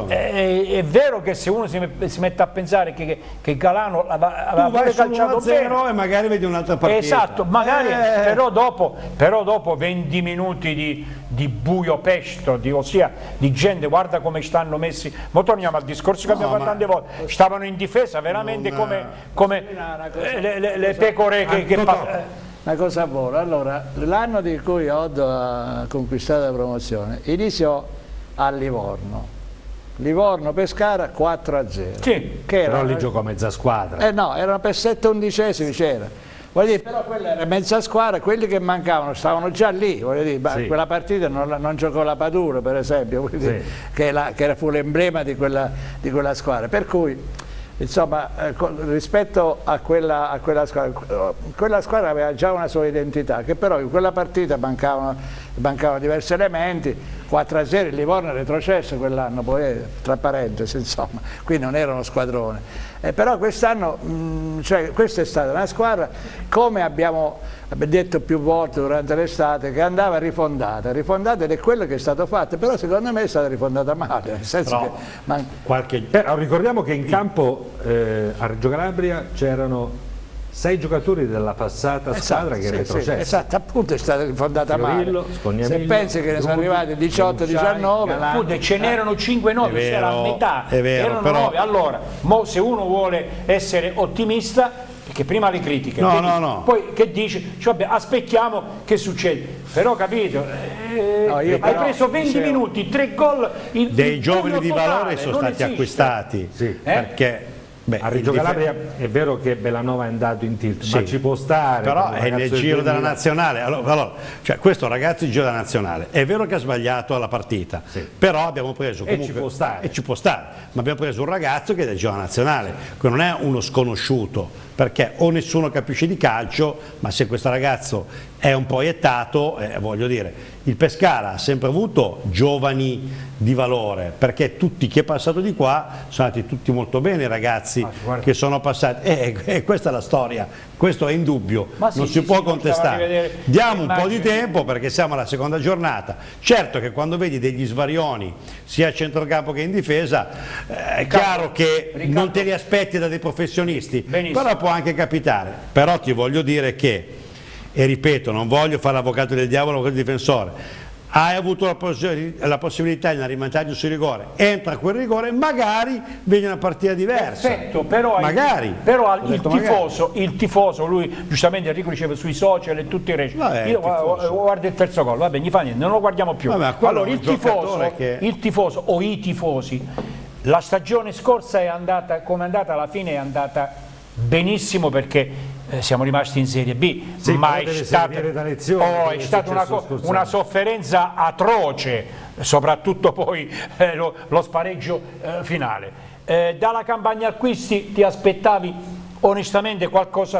eh, è vero che se uno si, si mette a pensare che, che Galano aveva pure calciato bene e magari vedi un'altra partita. Esatto, magari, eh. però, dopo, però dopo venti minuti di, di buio pesto, di, ossia di gente, guarda come stanno messi. Ma torniamo al discorso che no, abbiamo fatto tante volte, stavano in difesa veramente non, come, come eh, le, le, le pecore che Che, che una cosa buona. Allora, l'anno di cui Oddo ha conquistato la promozione iniziò a Livorno, Livorno-Pescara quattro a zero. Sì, che era, però lì giocò mezza squadra. Eh no, erano per sette undicesimi c'era. Voglio dire, però quella era mezza squadra, quelli che mancavano stavano già lì, voglio dire, sì. Quella partita non, non giocò la Padura per esempio, sì. dire, che, la, che fu l'emblema di quella, di quella squadra, per cui insomma, eh, rispetto a quella, a quella squadra, quella squadra aveva già una sua identità, che però in quella partita mancavano, mancavano diversi elementi. Quattro a zero il Livorno è retrocesso quell'anno, poi tra parentesi, insomma, qui non era uno squadrone. Eh, però quest'anno, cioè, questa è stata una squadra, come abbiamo detto più volte durante l'estate, che andava rifondata, rifondata ed è quello che è stato fatto, però secondo me è stata rifondata male, nel senso però, che man... qualche... però ricordiamo che in campo eh, a Reggio Calabria c'erano sei giocatori della passata esatto, squadra che sì, è retrocessa. Sì, esatto, appunto è stata rifondata Fiorillo, male. Se pensi che ne sono arrivati diciotto diciannove, appunto ce n'erano cinque nove, era a metà, è vero, erano però... nove. Allora, mo se uno vuole essere ottimista, perché prima le critiche, no, no, no, no. poi che dice, cioè, vabbè, aspettiamo che succede, però capito, eh, no, hai però, preso venti dicevo, minuti, tre gol, il, dei il giovani di totale, valore sono stati esiste. acquistati, sì. eh? perché Beh, a Reggio Calabria è vero che Bellanova è andato in tilt, sì, ma ci può stare. Però è nel giro della nazionale. Allora, allora, cioè, questo ragazzo in giro della nazionale è vero che ha sbagliato alla partita, sì, però abbiamo preso comunque, e ci può stare, e ci può stare, ma abbiamo preso un ragazzo che è del giro della nazionale, che non è uno sconosciuto, perché o nessuno capisce di calcio, ma se questo ragazzo è un po' iettato, eh, voglio dire, il Pescara ha sempre avuto giovani di valore, perché tutti chi è passato di qua sono andati tutti molto bene, i ragazzi ah, che sono passati, e eh, eh, questa è la storia, questo è indubbio, ma non sì, si sì, può sì, contestare. Diamo un po' di tempo perché siamo alla seconda giornata. Certo che quando vedi degli svarioni sia a centrocampo che in difesa, eh, è Riccardo, chiaro che Riccardo, non te li aspetti da dei professionisti, benissimo, però può anche capitare. Però ti voglio dire che, e ripeto, non voglio fare l'avvocato del diavolo, l'avvocato del difensore, hai avuto la, poss la possibilità di andare in vantaggio sul rigore, entra quel rigore, magari vedi una partita diversa. Perfetto, però, magari. Il, però il, tifoso, magari. il tifoso, lui giustamente Enrico diceva sui social e tutti i resti. Io guardo il terzo gol, vabbè, gli fa niente, non lo guardiamo più. Vabbè, allora il tifoso, che... il tifoso o i tifosi, la stagione scorsa è andata, come è andata alla fine è andata benissimo, perché eh, siamo rimasti in Serie B, sì, ma è stata, oh, è stata una, una sofferenza atroce, soprattutto poi eh, lo, lo spareggio eh, finale. Eh, dalla campagna acquisti ti aspettavi onestamente qualcosa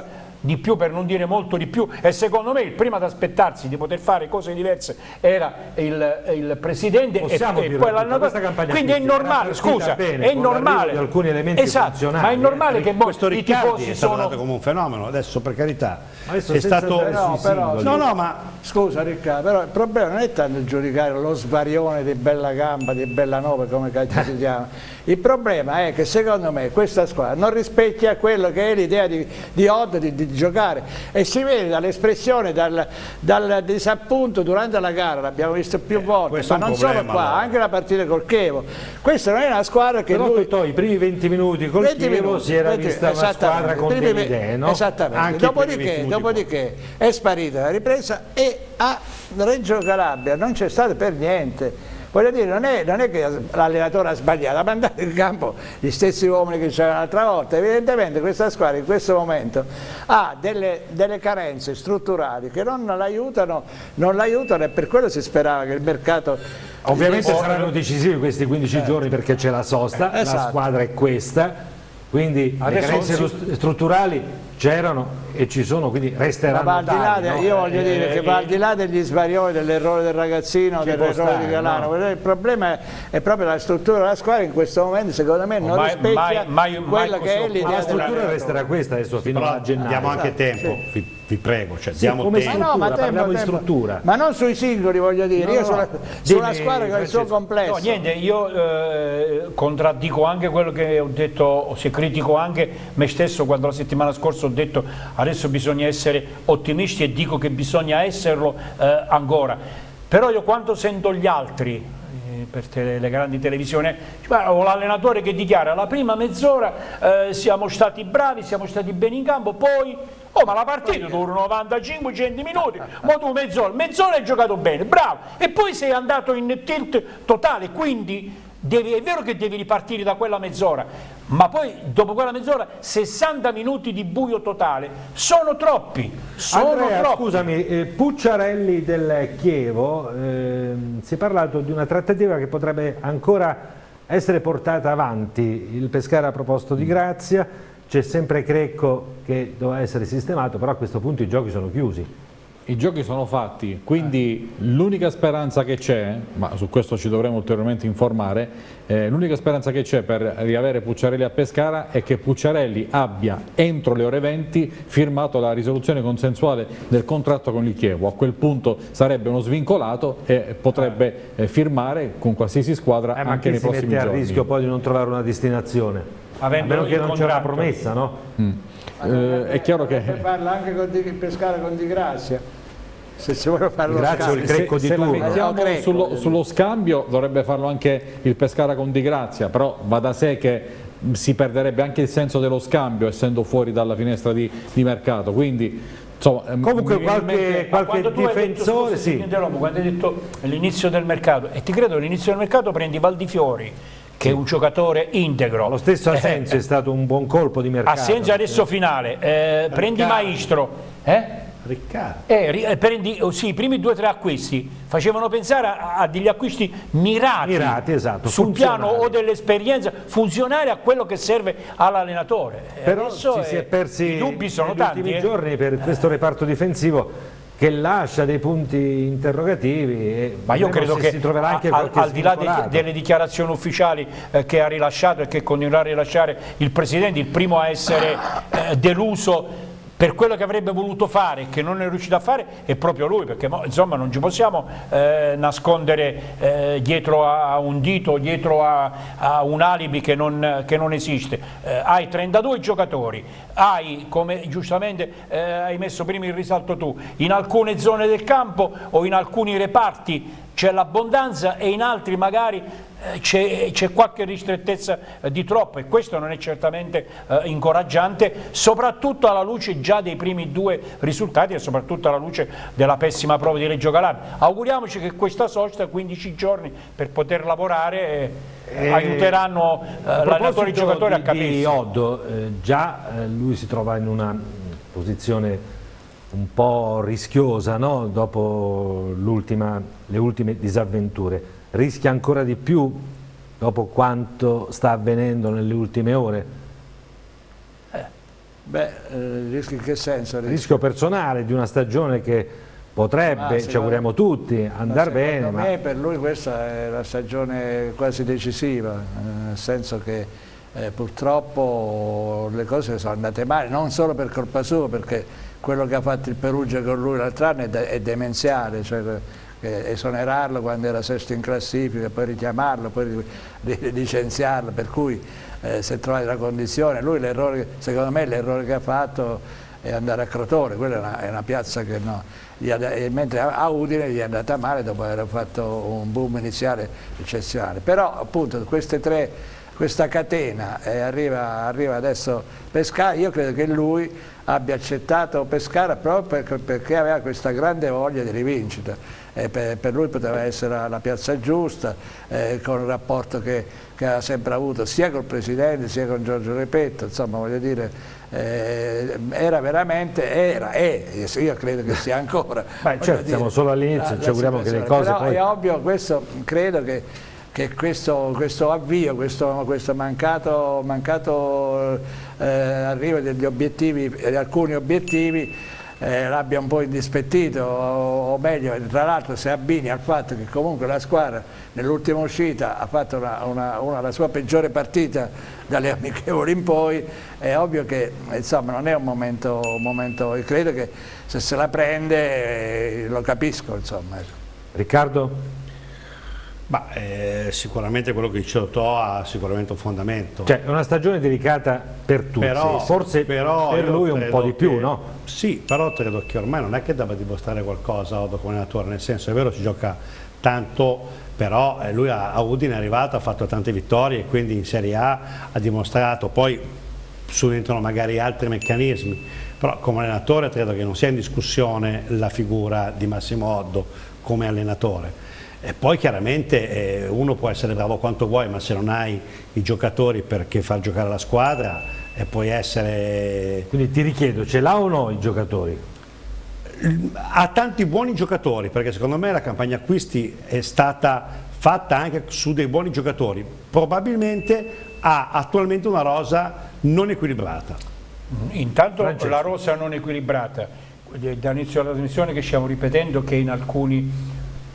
di più, per non dire molto di più, e secondo me il primo ad aspettarsi di poter fare cose diverse era il, il presidente e, e poi l'allenatore, quindi è normale, scusa, bene, è normale, di alcuni elementi esatto, ma è normale che questo i Riccardi tifosi è stato sono dato come un fenomeno, adesso per carità adesso è stato no, però, no, no, ma scusa Riccardo, però il problema non è tanto giudicare lo svarione di Bella Gamba, di Bellanova, come cazzo si chiama. Il problema è che secondo me questa squadra non rispecchia quello che è l'idea di, di Odd di, di giocare, e si vede dall'espressione, dal, dal disappunto durante la gara, l'abbiamo visto più volte, ma non solo qua, allora. anche la partita col Chievo. Questa non è una squadra che però lui... i primi venti minuti col venti Chievo minuti, si era venti, vista una squadra con delle idee, no? Esattamente, Anche dopodiché, dopodiché è sparita la ripresa e a Reggio Calabria non c'è stato per niente. Voglio dire, non è, non è che l'allenatore ha sbagliato, ha mandato in campo gli stessi uomini che c'erano l'altra volta. Evidentemente questa squadra in questo momento ha delle, delle carenze strutturali che non l'aiutano, non l'aiutano, e per quello si sperava che il mercato... Ovviamente o, saranno decisivi questi quindici eh. giorni, perché c'è la sosta, esatto. La squadra è questa, quindi adesso le carenze si... strutturali c'erano e ci sono, quindi resteranno ma tali, no? Io voglio eh, dire che va al di là degli svarioni, dell'errore del ragazzino, dell'errore di Galano, no? Il problema è, è proprio la struttura della squadra in questo momento, secondo me non mai, rispecchia mai, mai, quella mai che è l'idea. La struttura resterà questa adesso fino a gennaio. Diamo anche esatto, tempo, sì. vi, vi prego, cioè, sì, diamo come tempo. Ma no, ma tempo, di tempo. struttura. Ma non sui singoli, voglio dire, no, io no, sulla, no. sulla Dimmi, squadra con il suo complesso. No, niente, io eh, contraddico anche quello che ho detto, o se critico anche me stesso quando la settimana scorsa ho detto adesso bisogna essere ottimisti, e dico che bisogna esserlo eh, ancora. Però io quando sento gli altri eh, per te, le grandi televisioni, o l'allenatore che dichiara la prima mezz'ora eh, siamo stati bravi, siamo stati bene in campo, poi oh, ma la partita dura novantacinque cento minuti, ma tu mezz'ora, mezz'ora hai giocato bene, bravo, e poi sei andato in tilt totale, quindi devi, è vero che devi ripartire da quella mezz'ora, ma poi dopo quella mezz'ora sessanta minuti di buio totale sono troppi, sono Andrea, troppi. Scusami, eh, Pucciarelli del Chievo, eh, si è parlato di una trattativa che potrebbe ancora essere portata avanti, il Pescara ha proposto di Grazia, c'è sempre Crecco che doveva essere sistemato, però a questo punto i giochi sono chiusi. I giochi sono fatti, quindi l'unica speranza che c'è, ma su questo ci dovremo ulteriormente informare, eh, l'unica speranza che c'è per riavere Pucciarelli a Pescara è che Pucciarelli abbia entro le ore venti firmato la risoluzione consensuale del contratto con il Chievo. A quel punto sarebbe uno svincolato e potrebbe eh, firmare con qualsiasi squadra eh, anche nei prossimi giorni. Ma si mette a rischio poi di non trovare una destinazione? Avendo a meno che non c'è una contratto. promessa, no? Mm. Eh, è chiaro che parla anche con Di, Pescara con Di Grazia, se si vuole fare lo Grazie, scambio. il Crecco se, di se la turno. mettiamo Crecco, sullo, sullo scambio dovrebbe farlo anche il Pescara con Di Grazia, però va da sé che si perderebbe anche il senso dello scambio essendo fuori dalla finestra di, di mercato, quindi insomma, comunque qualche, qualche difensore detto, scusa, sì. quando hai detto l'inizio del mercato, e ti credo all'inizio del mercato prendi Valdifiori che è un giocatore integro. Lo stesso Asensio eh, è stato un buon colpo di mercato. Asensio adesso finale, eh, prendi Maestro, eh? Riccardo. Eh, prendi, oh, sì, i primi due o tre acquisti facevano pensare a, a degli acquisti mirati, mirati esatto, sul piano o dell'esperienza, funzionare a quello che serve all'allenatore. Però adesso ci è, si è persi i dubbi sono negli tanti ultimi eh. giorni per questo reparto difensivo che lascia dei punti interrogativi, e ma io credo che si troverà anche al, al di là de, delle dichiarazioni ufficiali eh, che ha rilasciato e che continuerà a rilasciare il Presidente, il primo a essere eh, deluso per quello che avrebbe voluto fare e che non è riuscito a fare è proprio lui, perché insomma non ci possiamo eh, nascondere eh, dietro a un dito, dietro a, a un alibi che non, che non esiste. Eh, hai trentadue giocatori, hai, come giustamente eh, hai messo prima in risalto tu, in alcune zone del campo o in alcuni reparti c'è l'abbondanza e in altri magari eh, c'è qualche ristrettezza eh, di troppo, e questo non è certamente eh, incoraggiante, soprattutto alla luce già dei primi due risultati e soprattutto alla luce della pessima prova di Reggio Calabria. Auguriamoci che questa sosta, quindici giorni per poter lavorare, eh, aiuteranno eh, l'allenatore e i giocatori a capirsi. Di Oddo, eh, già eh, lui si trova in una posizione un po' rischiosa, no? Dopo le ultime disavventure, rischia ancora di più dopo quanto sta avvenendo nelle ultime ore? Eh, Beh, eh, rischio in che senso? Il rischio personale di una stagione che potrebbe, ah, ci auguriamo tutti, andare bene. Secondo ma... me per lui questa è la stagione quasi decisiva, eh, nel senso che eh, purtroppo le cose sono andate male, non solo per colpa sua, perché quello che ha fatto il Perugia con lui l'altro anno è, de è demenziale, cioè eh, esonerarlo quando era sesto in classifica, poi richiamarlo, poi licenziarlo, per cui eh, si è trovato la condizione. Lui l'errore, secondo me l'errore che ha fatto è andare a Crotone, quella è una, è una piazza che no, gli ha, mentre a Udine gli è andata male dopo aver fatto un boom iniziale eccezionale. Però appunto queste tre, questa catena eh, arriva, arriva adesso Pescara, io credo che lui abbia accettato Pescara proprio perché, perché aveva questa grande voglia di rivincita. Eh, per, per lui poteva essere la, la piazza giusta, eh, con il rapporto che, che ha sempre avuto sia col Presidente sia con Giorgio Repetto, insomma voglio dire, eh, era veramente, era, è, io credo che sia ancora. Beh, certo, siamo solo all'inizio, ci auguriamo che le cose però poi... è ovvio, questo, credo che, che questo, questo avvio, questo, questo mancato, mancato eh, arrivo degli obiettivi, di alcuni obiettivi, Eh, l'abbia un po' indispettito, o, o meglio, tra l'altro se abbini al fatto che comunque la squadra nell'ultima uscita ha fatto una, una, una, la sua peggiore partita dalle amichevoli in poi, è ovvio che insomma non è un momento, un momento io credo che se se la prende eh, lo capisco, insomma. Riccardo? Ma, eh, sicuramente quello che dice Totò ha sicuramente un fondamento. Cioè è una stagione delicata per tutti, però, forse però per lui un po' di più, che, no? Sì, però credo che ormai non è che debba dimostrare qualcosa Odo come allenatore, nel senso è vero si gioca tanto, però eh, lui a, a Udine è arrivato, ha fatto tante vittorie e quindi in Serie A ha dimostrato, poi subentrano magari altri meccanismi, però come allenatore credo che non sia in discussione la figura di Massimo Oddo come allenatore. E poi chiaramente eh, uno può essere bravo quanto vuoi, ma se non hai i giocatori perché far giocare la squadra e puoi essere... Quindi ti richiedo, ce l'ha o no i giocatori? Ha tanti buoni giocatori, perché secondo me la campagna acquisti è stata fatta anche su dei buoni giocatori. Probabilmente ha attualmente una rosa non equilibrata. Intanto Francesco. La rosa non equilibrata, dall'inizio della trasmissione che stiamo ripetendo che in alcuni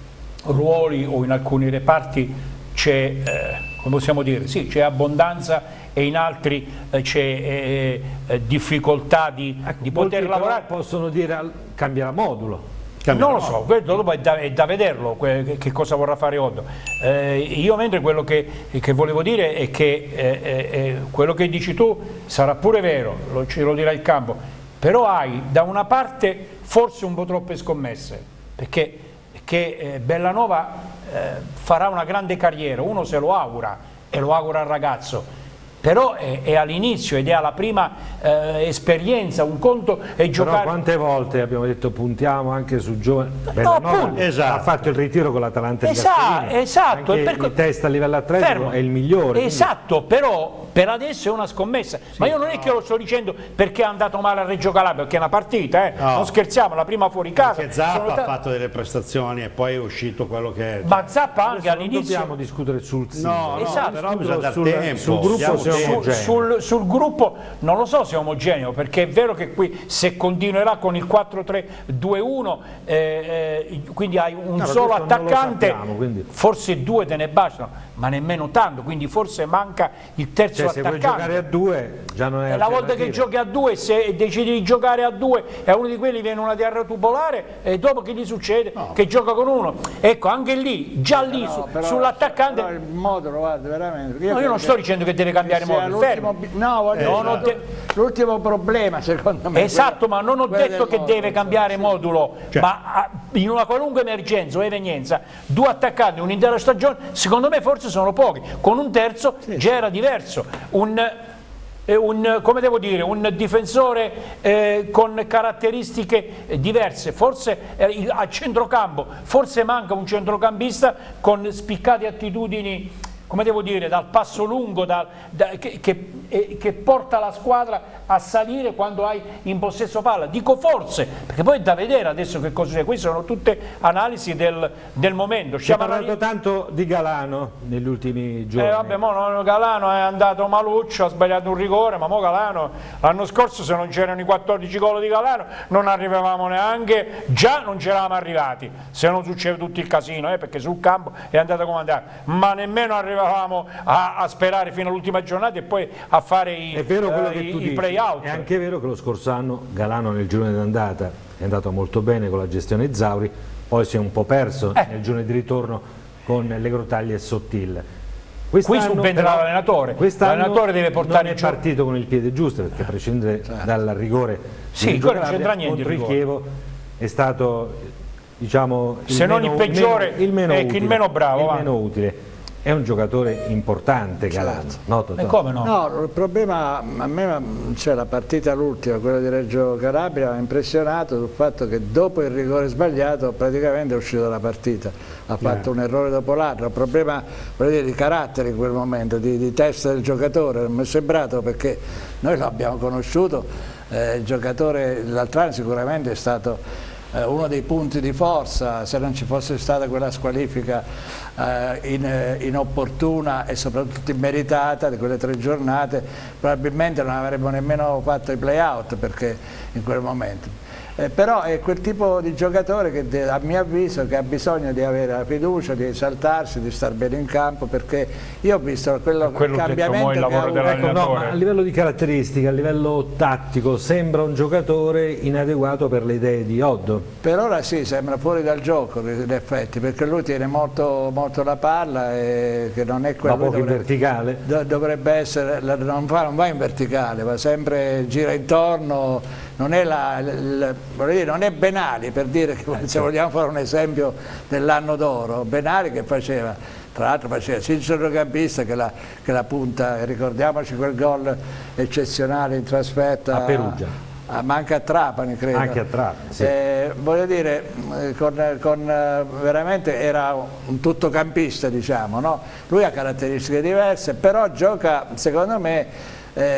ruoli o in alcuni reparti c'è, eh, come possiamo dire, sì, c'è abbondanza e in altri eh, c'è eh, eh, difficoltà di, ecco, di poter lavorare. Possono dire cambierà modulo. Cambierà non lo so, questo dopo è da, è da vederlo che, che cosa vorrà fare Oddo. Eh, io mentre quello che, che volevo dire è che eh, eh, quello che dici tu sarà pure vero, lo, ce lo dirà il campo, però hai da una parte forse un po' troppe scommesse, perché che eh, Bellanova eh, farà una grande carriera, uno se lo augura e lo augura al ragazzo, però è, è all'inizio ed è alla prima eh, esperienza, un conto è giocare... Però quante volte abbiamo detto puntiamo anche su giovani, Bellanova no, esatto. ha fatto il ritiro con l'Atalanta di esatto, esatto, anche per... il test a livello atletico fermo. È il migliore. Esatto, quindi... però per adesso è una scommessa, sì, ma io non no. è che lo sto dicendo perché è andato male a Reggio Calabria, perché è una partita, eh? no. non scherziamo, la prima fuori casa. Perché Zappa ha fatto delle prestazioni e poi è uscito quello che è. Ma Zappa anche all'inizio... Non dobbiamo discutere sul singolo, no, no, esatto. però bisogna dar sul, tempo. Sul gruppo siamo sul, sul, sul gruppo non lo so se è omogeneo, perché è vero che qui se continuerà con il quattro tre due uno, eh, eh, quindi hai un no, solo attaccante, sappiamo, forse due te ne bastano, ma nemmeno tanto, quindi forse manca il terzo cioè, attaccante. Se vuoi giocare a due già non è la volta che giochi a due, se decidi di giocare a due e a uno di quelli viene una diarrea tubolare, e dopo che gli succede? No. Che gioca con uno. Ecco, anche lì, già lì no, su, sull'attaccante il modulo, guarda, veramente. Io, no, io non sto dicendo che deve cambiare modulo, fermo. No, esatto. L'ultimo problema secondo me. Esatto, quello, ma non ho detto che modulo, deve cambiare sì. modulo, cioè. ma in una qualunque emergenza o evenienza, due attaccanti un'intera stagione, secondo me forse sono pochi, con un terzo sì. già era diverso. Un, un, come devo dire, un difensore eh, con caratteristiche diverse, forse eh, a centrocampo, forse manca un centrocampista con spiccate attitudini come devo dire, dal passo lungo da, da, che, che, eh, che porta la squadra a salire quando hai in possesso palla. Dico forse, perché poi è da vedere adesso che cosa c'è. Queste sono tutte analisi del, del momento. Si è parlato tanto di Galano negli ultimi giorni. Eh, vabbè, mo, no, Galano è andato maluccio, ha sbagliato un rigore, ma mo Galano l'anno scorso, se non c'erano i quattordici gol di Galano, non arrivavamo neanche, già non c'eravamo arrivati, se non succede tutto il casino, eh, perché sul campo è andato come andare, ma nemmeno arrivavamo a, a sperare fino all'ultima giornata e poi a fare i, è vero quello eh, che tu i dici. play out. È anche vero che lo scorso anno Galano nel girone d'andata è andato molto bene con la gestione Zauri, poi si è un po' perso eh. nel girone di ritorno con le Grottaglie e Sottil. Qui subentra l'allenatore, l'allenatore deve portare non è partito con il piede giusto, perché a prescindere certo. dal rigore sì, non c'entra niente contro il Chievo è stato, diciamo, il se meno, non il peggiore, il meno, il meno è utile, il meno bravo, il meno utile. È un giocatore importante Galano, certo. no, e come no? No, il problema a me, cioè la partita l'ultima, quella di Reggio Calabria, mi ha impressionato sul fatto che dopo il rigore sbagliato praticamente è uscito dalla partita, ha fatto yeah. un errore dopo l'altro, un problema dire, di carattere in quel momento, di, di testa del giocatore, mi è sembrato, perché noi lo abbiamo conosciuto, eh, il giocatore l'altro anno sicuramente è stato Eh, uno dei punti di forza, se non ci fosse stata quella squalifica eh, in, eh, inopportuna e soprattutto immeritata di quelle tre giornate, probabilmente non avremmo nemmeno fatto i play out, perché in quel momento. Eh, però è quel tipo di giocatore che a mio avviso che ha bisogno di avere la fiducia, di esaltarsi, di star bene in campo, perché io ho visto quello, quello il cambiamento il lavoro che ha ecco, no, ma a livello di caratteristiche, a livello tattico sembra un giocatore inadeguato per le idee di Oddo. Per ora sì, sembra fuori dal gioco in effetti, perché lui tiene molto, molto la palla e che non è quello ma poco dovrebbe, in verticale? Dovrebbe essere, non va, non va in verticale, va sempre gira intorno. Non è, la, la, dire, non è Benali, per dire che se vogliamo fare un esempio dell'anno d'oro, Benali che faceva, tra l'altro faceva sia il centrocampista che la, che la punta, ricordiamoci quel gol eccezionale in trasferta a Perugia. A, ma anche a Trapani credo. Anche a Trapani, sì. eh, voglio dire, con, con, veramente era un tuttocampista, diciamo, no? Lui ha caratteristiche diverse, però gioca, secondo me,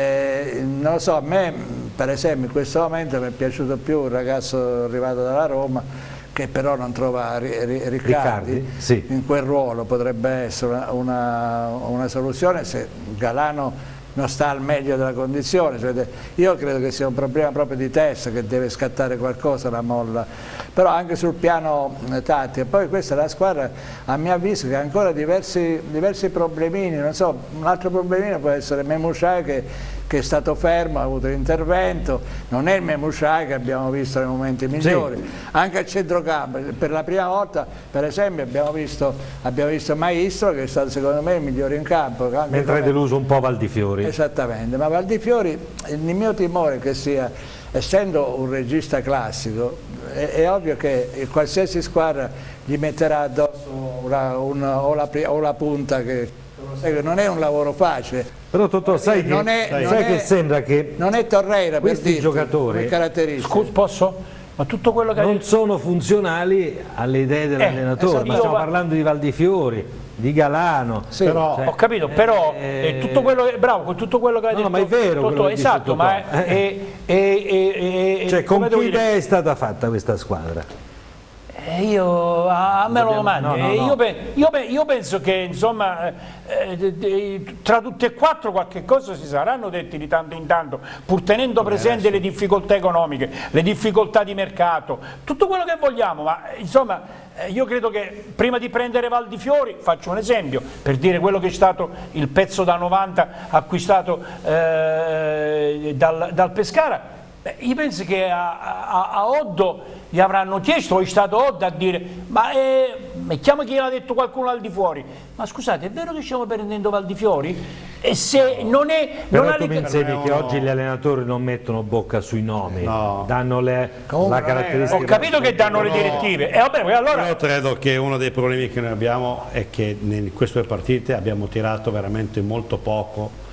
Eh, non lo so, a me per esempio in questo momento mi è piaciuto più un ragazzo arrivato dalla Roma che però non trova Riccardi, Riccardi sì. in quel ruolo, potrebbe essere una, una, una soluzione se Galano non sta al meglio della condizione, cioè io credo che sia un problema proprio di testa, che deve scattare qualcosa la molla, però anche sul piano tattico. Poi questa è la squadra a mio avviso che ha ancora diversi, diversi problemini, non so, un altro problemino può essere Memushai che, che è stato fermo, ha avuto l'intervento, non è il Memushai che abbiamo visto nei momenti migliori, sì. Anche a centrocampo, per la prima volta per esempio abbiamo visto, abbiamo visto Maestro che è stato secondo me il migliore in campo. Mentre è deluso un po' Valdifiori. Esattamente, ma Valdifiori, il mio timore è che sia, essendo un regista classico, è, è ovvio che qualsiasi squadra gli metterà addosso una, una, o, la, o la punta che non è un lavoro facile. Però Totò, sai, che, non è, sai non che è, sembra che non è Torreira questi per dirti, giocatori scusa, posso? Ma tutto quello che non detto... sono funzionali alle idee dell'allenatore, eh, esatto, ma stiamo va... parlando di Valdifiori, di Galano, sì, però, cioè, ho capito, però eh, tutto quello che, bravo, con tutto quello che ha no, detto, no, ma è vero, Totò, esatto, ma è, è, è, è, è, cioè, con che idea è stata fatta questa squadra? Eh, io a me lo domandi, no, no, no. Io, io, io penso che insomma eh, tra tutte e quattro qualche cosa si saranno detti di tanto in tanto, pur tenendo presente le difficoltà economiche, le difficoltà di mercato, tutto quello che vogliamo, ma insomma io credo che prima di prendere Valdifiori, faccio un esempio per dire quello che è stato il pezzo da novanta acquistato eh, dal, dal Pescara. Beh, io penso che a, a, a Oddo gli avranno chiesto, o è stato Oddo a dire ma eh, mettiamo che gliel'ha detto qualcuno al di fuori, ma scusate, è vero che stiamo prendendo Valdifiori? E se non è... Però non tu mi insegni che oggi gli allenatori non mettono bocca sui nomi, no. danno le, la caratteristica... Ho capito che danno le direttive, e eh, vabbè, allora... Io credo che uno dei problemi che noi abbiamo è che in queste partite abbiamo tirato veramente molto poco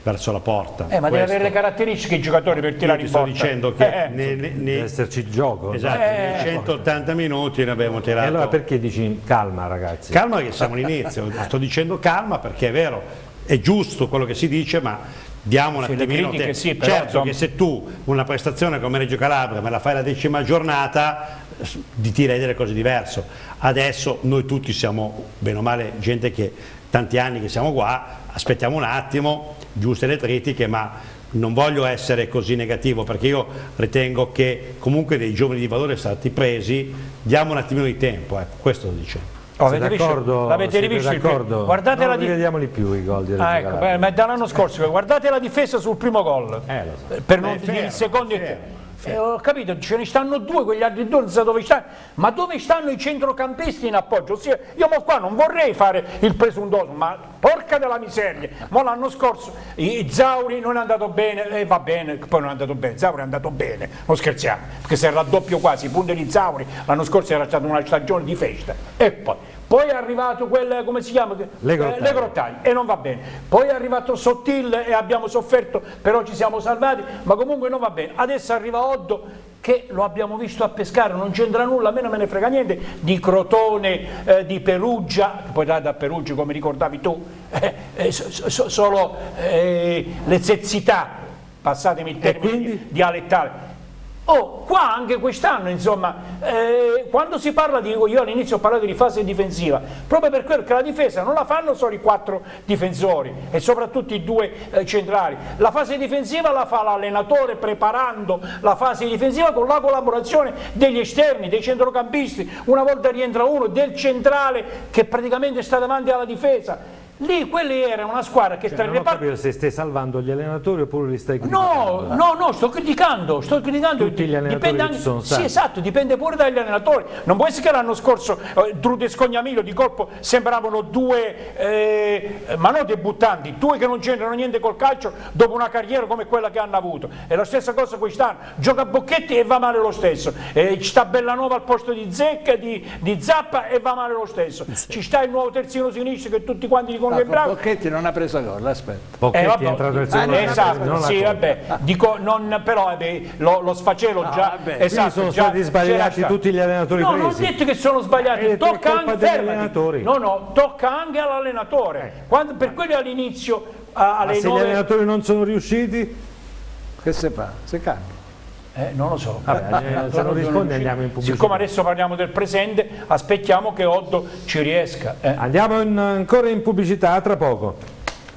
verso la porta. Eh, ma Questo. deve avere le caratteristiche i giocatori per tirare Io in ti sto porta. dicendo che Eh, ne, ne, ne, deve esserci gioco. esatto, Eh, nei centottanta minuti ne abbiamo tirato. E allora perché dici calma, ragazzi? Calma, che siamo all'inizio. Sto dicendo calma perché è vero, è giusto quello che si dice, ma diamo un Sì, le attimino critiche te- sì, però, certo insomma. che se tu una prestazione come Reggio Calabria me la fai la decima giornata, di direi delle cose diverse. Adesso noi tutti siamo bene o male gente che tanti anni che siamo qua, aspettiamo un attimo, giuste le critiche, ma non voglio essere così negativo perché io ritengo che comunque dei giovani di valore sono stati presi, diamo un attimino di tempo, ecco, questo lo dicevo. Oh, Siete avete visto? d'accordo? L'avete Siete rivisto? il- d'accordo? Guardate non la di- rivediamoli più i gol di Reggio Ah, ecco, Calabria. beh, ma è dall'anno scorso, guardate la difesa sul primo gol. Eh, lo so. Per Ma non è dire fermo, il secondo. è fermo, Eh, ho capito, ce ne stanno due, quegli altri due non so dove stanno, ma dove stanno i centrocampisti in appoggio? Ossia, io mo qua non vorrei fare il presuntuoso, ma porca della miseria, ma l'anno scorso i, i Zauri non è andato bene, e eh, va bene, poi non è andato bene, Zauri è andato bene, non scherziamo, perché se era raddoppio quasi, i punti di Zauri, l'anno scorso era stata una stagione di festa, e poi Poi è arrivato quel, come si chiama? Le Grottaglie. Eh, le Grottaglie, e non va bene. Poi è arrivato Sottil e abbiamo sofferto, però ci siamo salvati, ma comunque non va bene. Adesso arriva Oddo, che lo abbiamo visto a Pescara, non c'entra nulla, a me non me ne frega niente, di Crotone, eh, di Perugia, poi da, da Perugia, come ricordavi tu, eh, eh, so, so, solo eh, le zezzità, passatemi il termine dialettale. Oh, qua anche quest'anno, insomma, eh, quando si parla di, io all'inizio ho parlato di fase difensiva, proprio per quello che la difesa non la fanno solo i quattro difensori e soprattutto i due eh, centrali, la fase difensiva la fa l'allenatore preparando la fase difensiva con la collaborazione degli esterni, dei centrocampisti, una volta rientra uno, del centrale che praticamente sta davanti alla difesa. Lì quelli era una squadra che Cioè, tra non le ho parti... capito se stai salvando gli allenatori oppure li stai No, criticando. no, no, sto criticando, sto criticando. Tutti gli allenatori Dipende che anche... ci sono stati. Sì, esatto, dipende pure dagli allenatori. Non può essere che l'anno scorso eh, Drude e Scognamilo di colpo sembravano due, eh, ma non debuttanti, due che non c'entrano niente col calcio dopo una carriera come quella che hanno avuto. È la stessa cosa quest'anno, gioca a Bocchetti e va male lo stesso. Eh, ci sta Bellanova al posto di Zecca, di, di Zappa e va male lo stesso. Ci sta il nuovo terzino sinistro che tutti quanti dicono che è bravo. Bocchetti non ha preso gol, aspetta. Bocchetti Eh, vabbè, è entrato il secondo eh, esatto, non la sì, colpa. vabbè, dico, non, però vabbè, lo, lo sfacelo No, già, vabbè, esatto, sono già stati sbagliati c'era tutti gli allenatori no, non ho presi. detto che sono sbagliati, Eh, tocca è colpa anche, degli fermati. allenatori. No, no, tocca anche all'allenatore, Quando- per quello all'inizio a- Ma alle se gli nove... allenatori non sono riusciti? Che si fa? Si cambia. Eh, non lo so. Vabbè, eh, se non risponde andiamo in pubblicità. Siccome adesso parliamo del presente, aspettiamo che Oddo ci riesca. eh. Andiamo in- ancora in pubblicità, tra poco.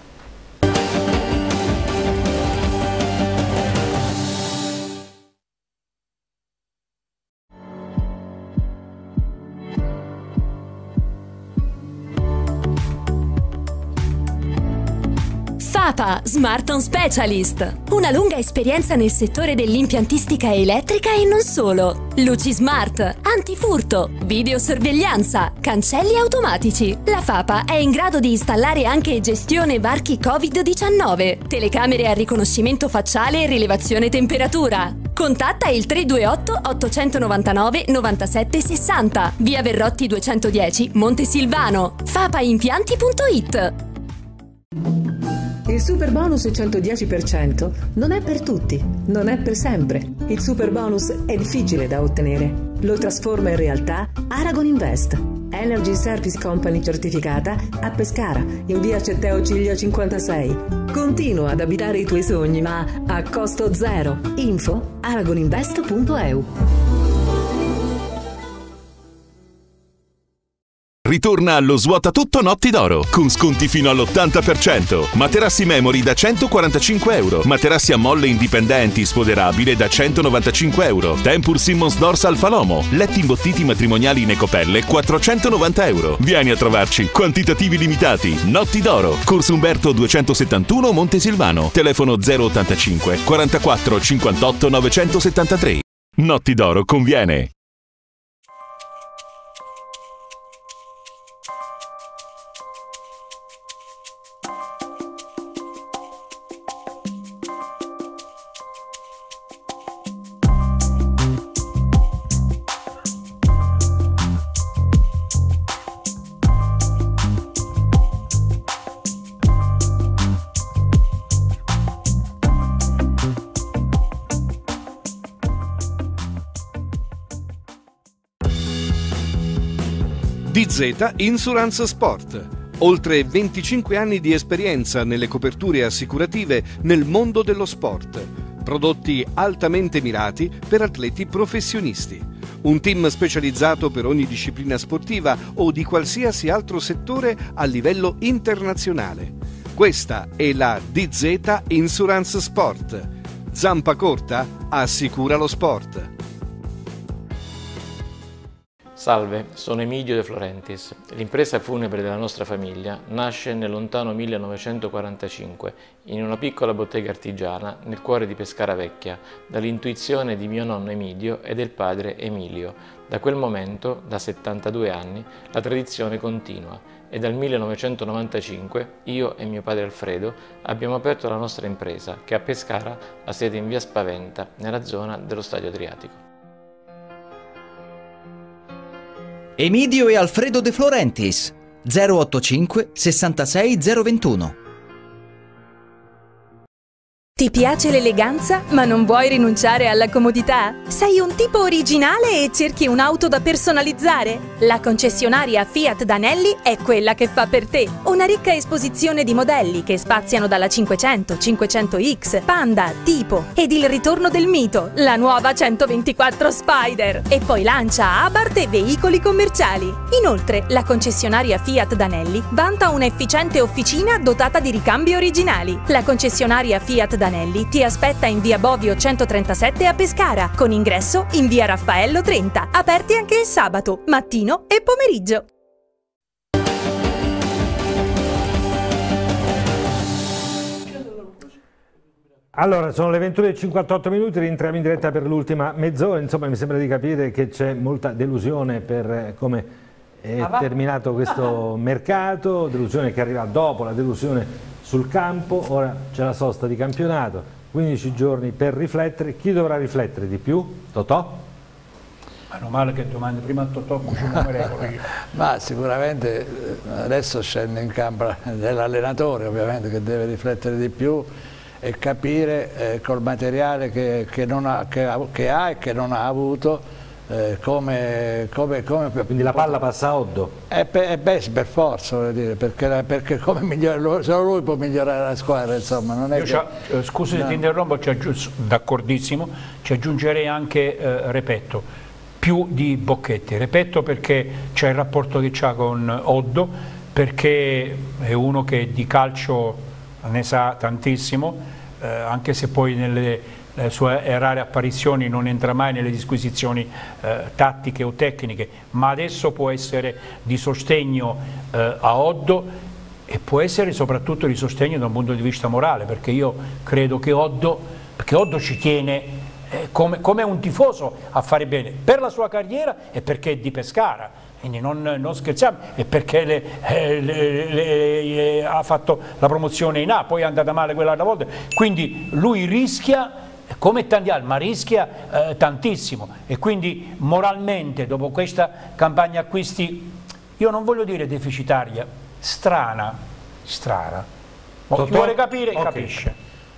Fapa Smart On Specialist. Una lunga esperienza nel settore dell'impiantistica elettrica e non solo. Luci smart, antifurto, videosorveglianza, cancelli automatici. La Fapa è in grado di installare anche gestione varchi covid diciannove, telecamere a riconoscimento facciale e rilevazione temperatura. Contatta il tre due otto otto nove nove nove sette sei zero, via Verrotti duecentodieci, Montesilvano. fapaimpianti punto it. Il super bonus cento dieci per cento non è per tutti, non è per sempre. Il super bonus è difficile da ottenere. Lo trasforma in realtà Aragon Invest. Energy Service Company certificata a Pescara, in via Cetteo Ciglio cinquantasei. Continua ad abitare i tuoi sogni, ma a costo zero. Info aragoninvest punto e u. Ritorna allo Svuota Tutto Notti d'Oro con sconti fino all'ottanta per cento. Materassi Memory da centoquarantacinque euro. Materassi a molle indipendenti spoderabile da centonovantacinque euro. Tempur Simmons Dorsal Falomo. Letti imbottiti matrimoniali in ecopelle quattrocentonovanta euro. Vieni a trovarci. Quantitativi limitati. Notti d'Oro. Corso Umberto duecentosettantuno Montesilvano. Telefono zero ottantacinque quarantaquattro cinquantotto novecentosettantatré. Notti d'Oro conviene. D Z Insurance Sport. Oltre venticinque anni di esperienza nelle coperture assicurative nel mondo dello sport. Prodotti altamente mirati per atleti professionisti. Un team specializzato per ogni disciplina sportiva o di qualsiasi altro settore a livello internazionale. Questa è la D Z Insurance Sport. Zampa corta assicura lo sport. Salve, sono Emilio De Florentis. L'impresa funebre della nostra famiglia nasce nel lontano millenovecentoquarantacinque in una piccola bottega artigiana nel cuore di Pescara Vecchia, dall'intuizione di mio nonno Emilio e del padre Emilio. Da quel momento, da settantadue anni, la tradizione continua e dal millenovecentonovantacinque io e mio padre Alfredo abbiamo aperto la nostra impresa che a Pescara ha sede in via Spaventa, nella zona dello Stadio Adriatico. Emidio e Alfredo De Florentis, zero ottantacinque sessantasei zero ventuno. Ti piace l'eleganza, ma non vuoi rinunciare alla comodità? Sei un tipo originale e cerchi un'auto da personalizzare? La concessionaria Fiat Danelli è quella che fa per te. Una ricca esposizione di modelli che spaziano dalla cinquecento, cinquecento X, Panda, Tipo ed il ritorno del mito, la nuova centoventiquattro Spider. E poi lancia Abarth e veicoli commerciali. Inoltre, la concessionaria Fiat Danelli vanta un'efficiente officina dotata di ricambi originali. La concessionaria Fiat Danelli ti aspetta in via Bovio centotrentasette a Pescara, con ingresso in via Raffaello trenta, aperti anche il sabato, mattino e pomeriggio. Allora, sono le ventuno e cinquantotto minuti, rientriamo in diretta per l'ultima mezz'ora. Insomma, mi sembra di capire che c'è molta delusione per come è ah, terminato questo mercato, delusione che arriva dopo la delusione sul campo. Ora c'è la sosta di campionato, quindici giorni per riflettere. Chi dovrà riflettere di più? Totò? Meno male che domani prima a Totò cucino regole io. Ma sicuramente adesso scende in campo l'allenatore, ovviamente, che deve riflettere di più e capire eh, col materiale che, che, non ha, che, ha, che ha e che non ha avuto eh, come, come, come... Quindi la palla passa a Oddo? Eh, eh, beh, per forza, voglio dire, perché, perché come migliore, solo lui può migliorare la squadra, insomma. Non è Io che... eh, scusi se no. ti interrompo, d'accordissimo, ci aggiungerei anche eh, Repetto, più di Bocchetti. Repetto perché c'è il rapporto che c'ha con Oddo, perché è uno che di calcio ne sa tantissimo, eh, anche se poi nelle le sue rare apparizioni non entra mai nelle disquisizioni eh, tattiche o tecniche, ma adesso può essere di sostegno eh, a Oddo e può essere soprattutto di sostegno da un punto di vista morale, perché io credo che Oddo, perché Oddo ci tiene eh, come, come un tifoso a fare bene per la sua carriera e perché è di Pescara. Quindi non, non scherziamo, e perché le, eh, le, le, le, ha fatto la promozione in A, poi è andata male quell'altra volta, quindi lui rischia come tanti altri, ma rischia eh, tantissimo, e quindi moralmente dopo questa campagna acquisti, io non voglio dire deficitaria, strana, strana, chi vuole capire okay. capisce.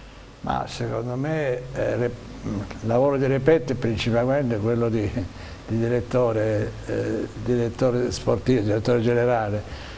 Ma secondo me eh, il lavoro di Repetto è principalmente quello di, di direttore, eh, direttore sportivo, direttore generale,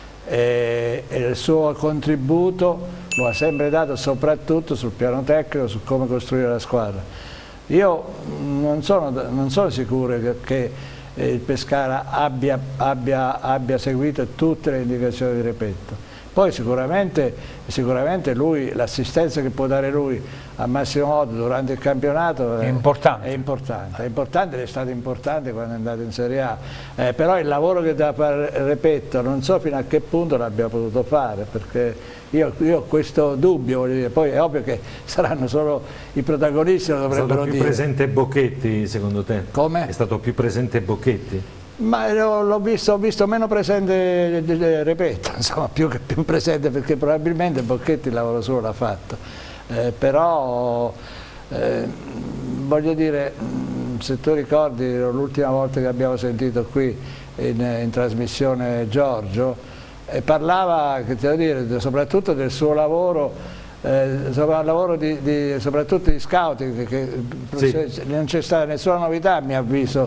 e, e il suo contributo lo ha sempre dato soprattutto sul piano tecnico, su come costruire la squadra. Io non sono, non sono sicuro che, che il Pescara abbia, abbia, abbia seguito tutte le indicazioni di Repetto. Poi sicuramente, sicuramente lui, l'assistenza che può dare lui a Massimo Oddo durante il campionato è, è importante, è importante, è importante, è stato importante quando è andato in Serie A, eh, però il lavoro che da fare Repetto non so fino a che punto l'abbia potuto fare, perché io, io ho questo dubbio, voglio dire. Poi è ovvio che saranno solo i protagonisti, lo dovrebbero dire. È stato più presente Bocchetti secondo te? Come? È stato più presente Bocchetti? Ma l'ho visto, ho visto meno presente Repetto, insomma, più, più presente, perché probabilmente Bocchetti il lavoro solo l'ha fatto, eh, però eh, voglio dire, se tu ricordi l'ultima volta che abbiamo sentito qui in, in trasmissione Giorgio, eh, parlava, che ti devo dire, soprattutto del suo lavoro, eh, sopra il lavoro di, di, soprattutto di scouting, che, che sì. Non c'è stata nessuna novità a mio avviso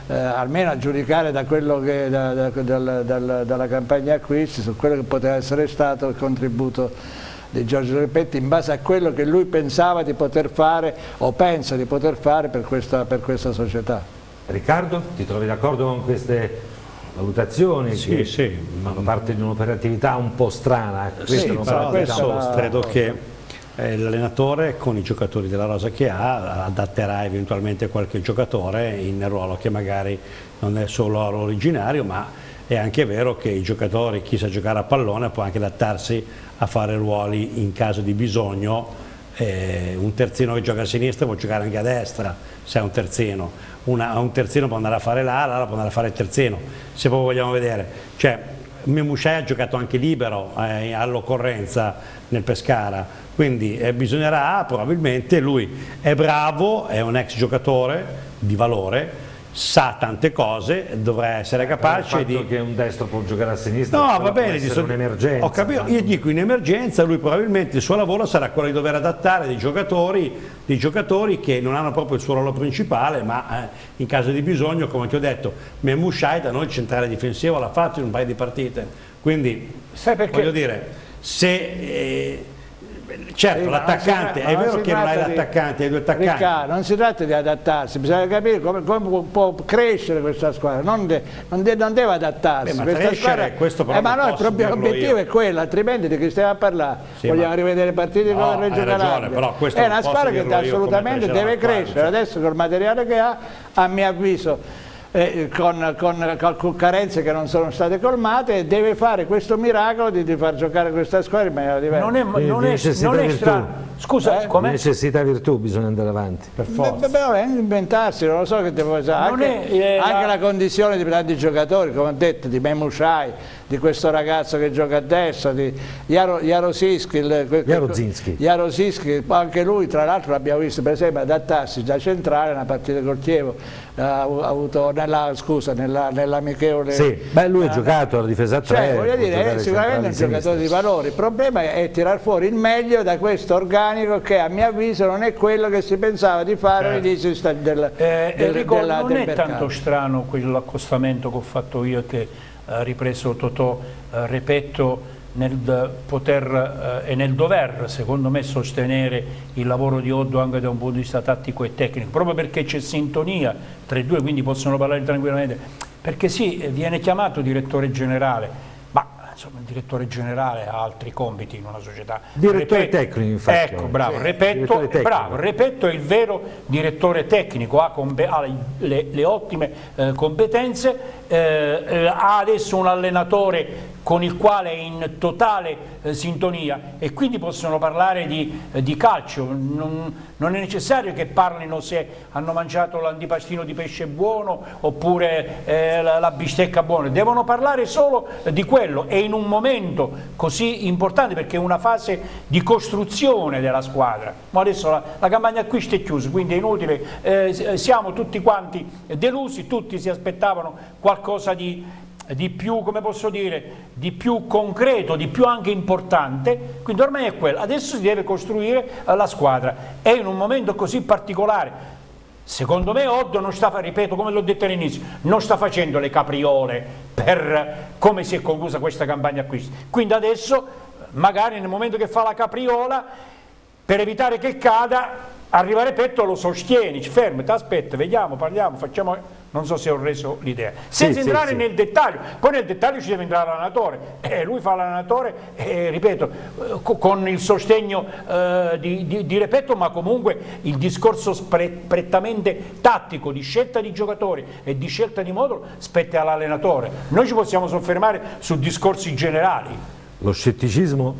eh, almeno a giudicare da quello che, da, da, dal, dal, dalla campagna acquisti, su quello che poteva essere stato il contributo di Giorgio Repetti in base a quello che lui pensava di poter fare o pensa di poter fare per questa, per questa società. Riccardo, ti trovi d'accordo con queste valutazioni sì, che sì. fanno parte di un'operatività un po' strana? Sì, però adesso la... credo che eh, l'allenatore con i giocatori della rosa che ha adatterà eventualmente qualche giocatore in ruolo che magari non è solo originario, ma è anche vero che i giocatori, chi sa giocare a pallone può anche adattarsi a fare ruoli in caso di bisogno. Eh, un terzino che gioca a sinistra può giocare anche a destra se è un terzino, Una, un terzino può andare a fare l'ala, l'ala può andare a fare il terzino, se proprio vogliamo vedere. Cioè, Memushai ha giocato anche libero eh, all'occorrenza nel Pescara, quindi eh, bisognerà probabilmente, lui è bravo, è un ex giocatore di valore, sa tante cose, dovrà essere capace di... che un destro può giocare a sinistra, no, va bene, di un'emergenza. Ho capito, io dico in emergenza, lui probabilmente il suo lavoro sarà quello di dover adattare dei giocatori, dei giocatori che non hanno proprio il suo ruolo principale, ma eh, in caso di bisogno, come ti ho detto, Memushai da noi il centrale difensivo l'ha fatto in un paio di partite, quindi sai perché? Voglio dire, se... Eh, certo, sì, l'attaccante, è vero che non hai l'attaccante, hai due attaccanti. Riccardo, non si tratta di adattarsi, bisogna capire come, come può crescere questa squadra, non, de, non, de, non deve adattarsi. Beh, ma questa squadra, questo però eh, ma no, il proprio obiettivo è quello, altrimenti di che stiamo a parlare? Sì, vogliamo ma... rivedere partite no, con la Reggio Calabria. Però è una squadra che assolutamente deve crescere, squadra, adesso col materiale che ha, a mio avviso, Eh, con, con, con carenze che non sono state colmate, deve fare questo miracolo di, di far giocare questa squadra in maniera diversa. Non è, non è, non è strano. Scusa, eh? come necessità virtù, bisogna andare avanti per forza. Beh, beh, inventarsi, non lo so che devo fare. Anche, è, eh, anche la... la condizione di tanti giocatori, come ho detto, di Memushai, di questo ragazzo che gioca a destra, di Jaro, Jarosischi, Jarozinski. Jarosischi, anche lui tra l'altro l'abbiamo visto per esempio adattarsi da centrale una partita col Chievo, ha avuto nella, scusa, nell'amichevole. Sì, beh, lui ha giocato alla difesa a tre. Cioè, voglio dire, è sicuramente un giocatore di valore. Il problema è tirar fuori il meglio da questo organico che a mio avviso non è quello che si pensava di fare all'inizio eh. del, eh, del, Enrico, della, non del è mercato. Tanto strano quell'accostamento che ho fatto io che ha ripreso Totò, eh, Repetto, nel poter eh, e nel dover, secondo me, sostenere il lavoro di Oddo anche da un punto di vista tattico e tecnico, proprio perché c'è sintonia tra i due, quindi possono parlare tranquillamente, perché sì, viene chiamato direttore generale, ma insomma il direttore generale ha altri compiti in una società. Direttore Repetto, tecnico, infatti. Ecco, bravo, sì, Repetto, bravo, Repetto è il vero direttore tecnico, ha, ha le, le ottime eh, competenze, eh, eh, ha adesso un allenatore con il quale è in totale eh, sintonia e quindi possono parlare di, eh, di calcio, non, non è necessario che parlino se hanno mangiato l'antipastino di pesce buono oppure eh, la, la bistecca buona, devono parlare solo eh, di quello e in un momento così importante perché è una fase di costruzione della squadra, ma adesso la, la campagna acquisti è chiusa, quindi è inutile, eh, siamo tutti quanti delusi, tutti si aspettavano qualcosa di di più, come posso dire, di più concreto, di più anche importante, quindi ormai è quello, adesso si deve costruire la squadra e in un momento così particolare, secondo me Oddo non sta, ripeto come l'ho detto all'inizio, non sta facendo le capriole per come si è conclusa questa campagna acquisti, quindi adesso magari nel momento che fa la capriola, per evitare che cada, arriva Repetto, lo sostieni, ci fermi, ti aspetta, vediamo, parliamo, facciamo, non so se ho reso l'idea, senza sì, entrare sì, nel sì. dettaglio, poi nel dettaglio ci deve entrare l'allenatore, eh, lui fa l'allenatore, eh, ripeto, eh, con il sostegno eh, di, di, di Repetto, ma comunque il discorso prettamente tattico, di scelta di giocatori e di scelta di modulo, spetta all'allenatore, noi ci possiamo soffermare su discorsi generali. Lo scetticismo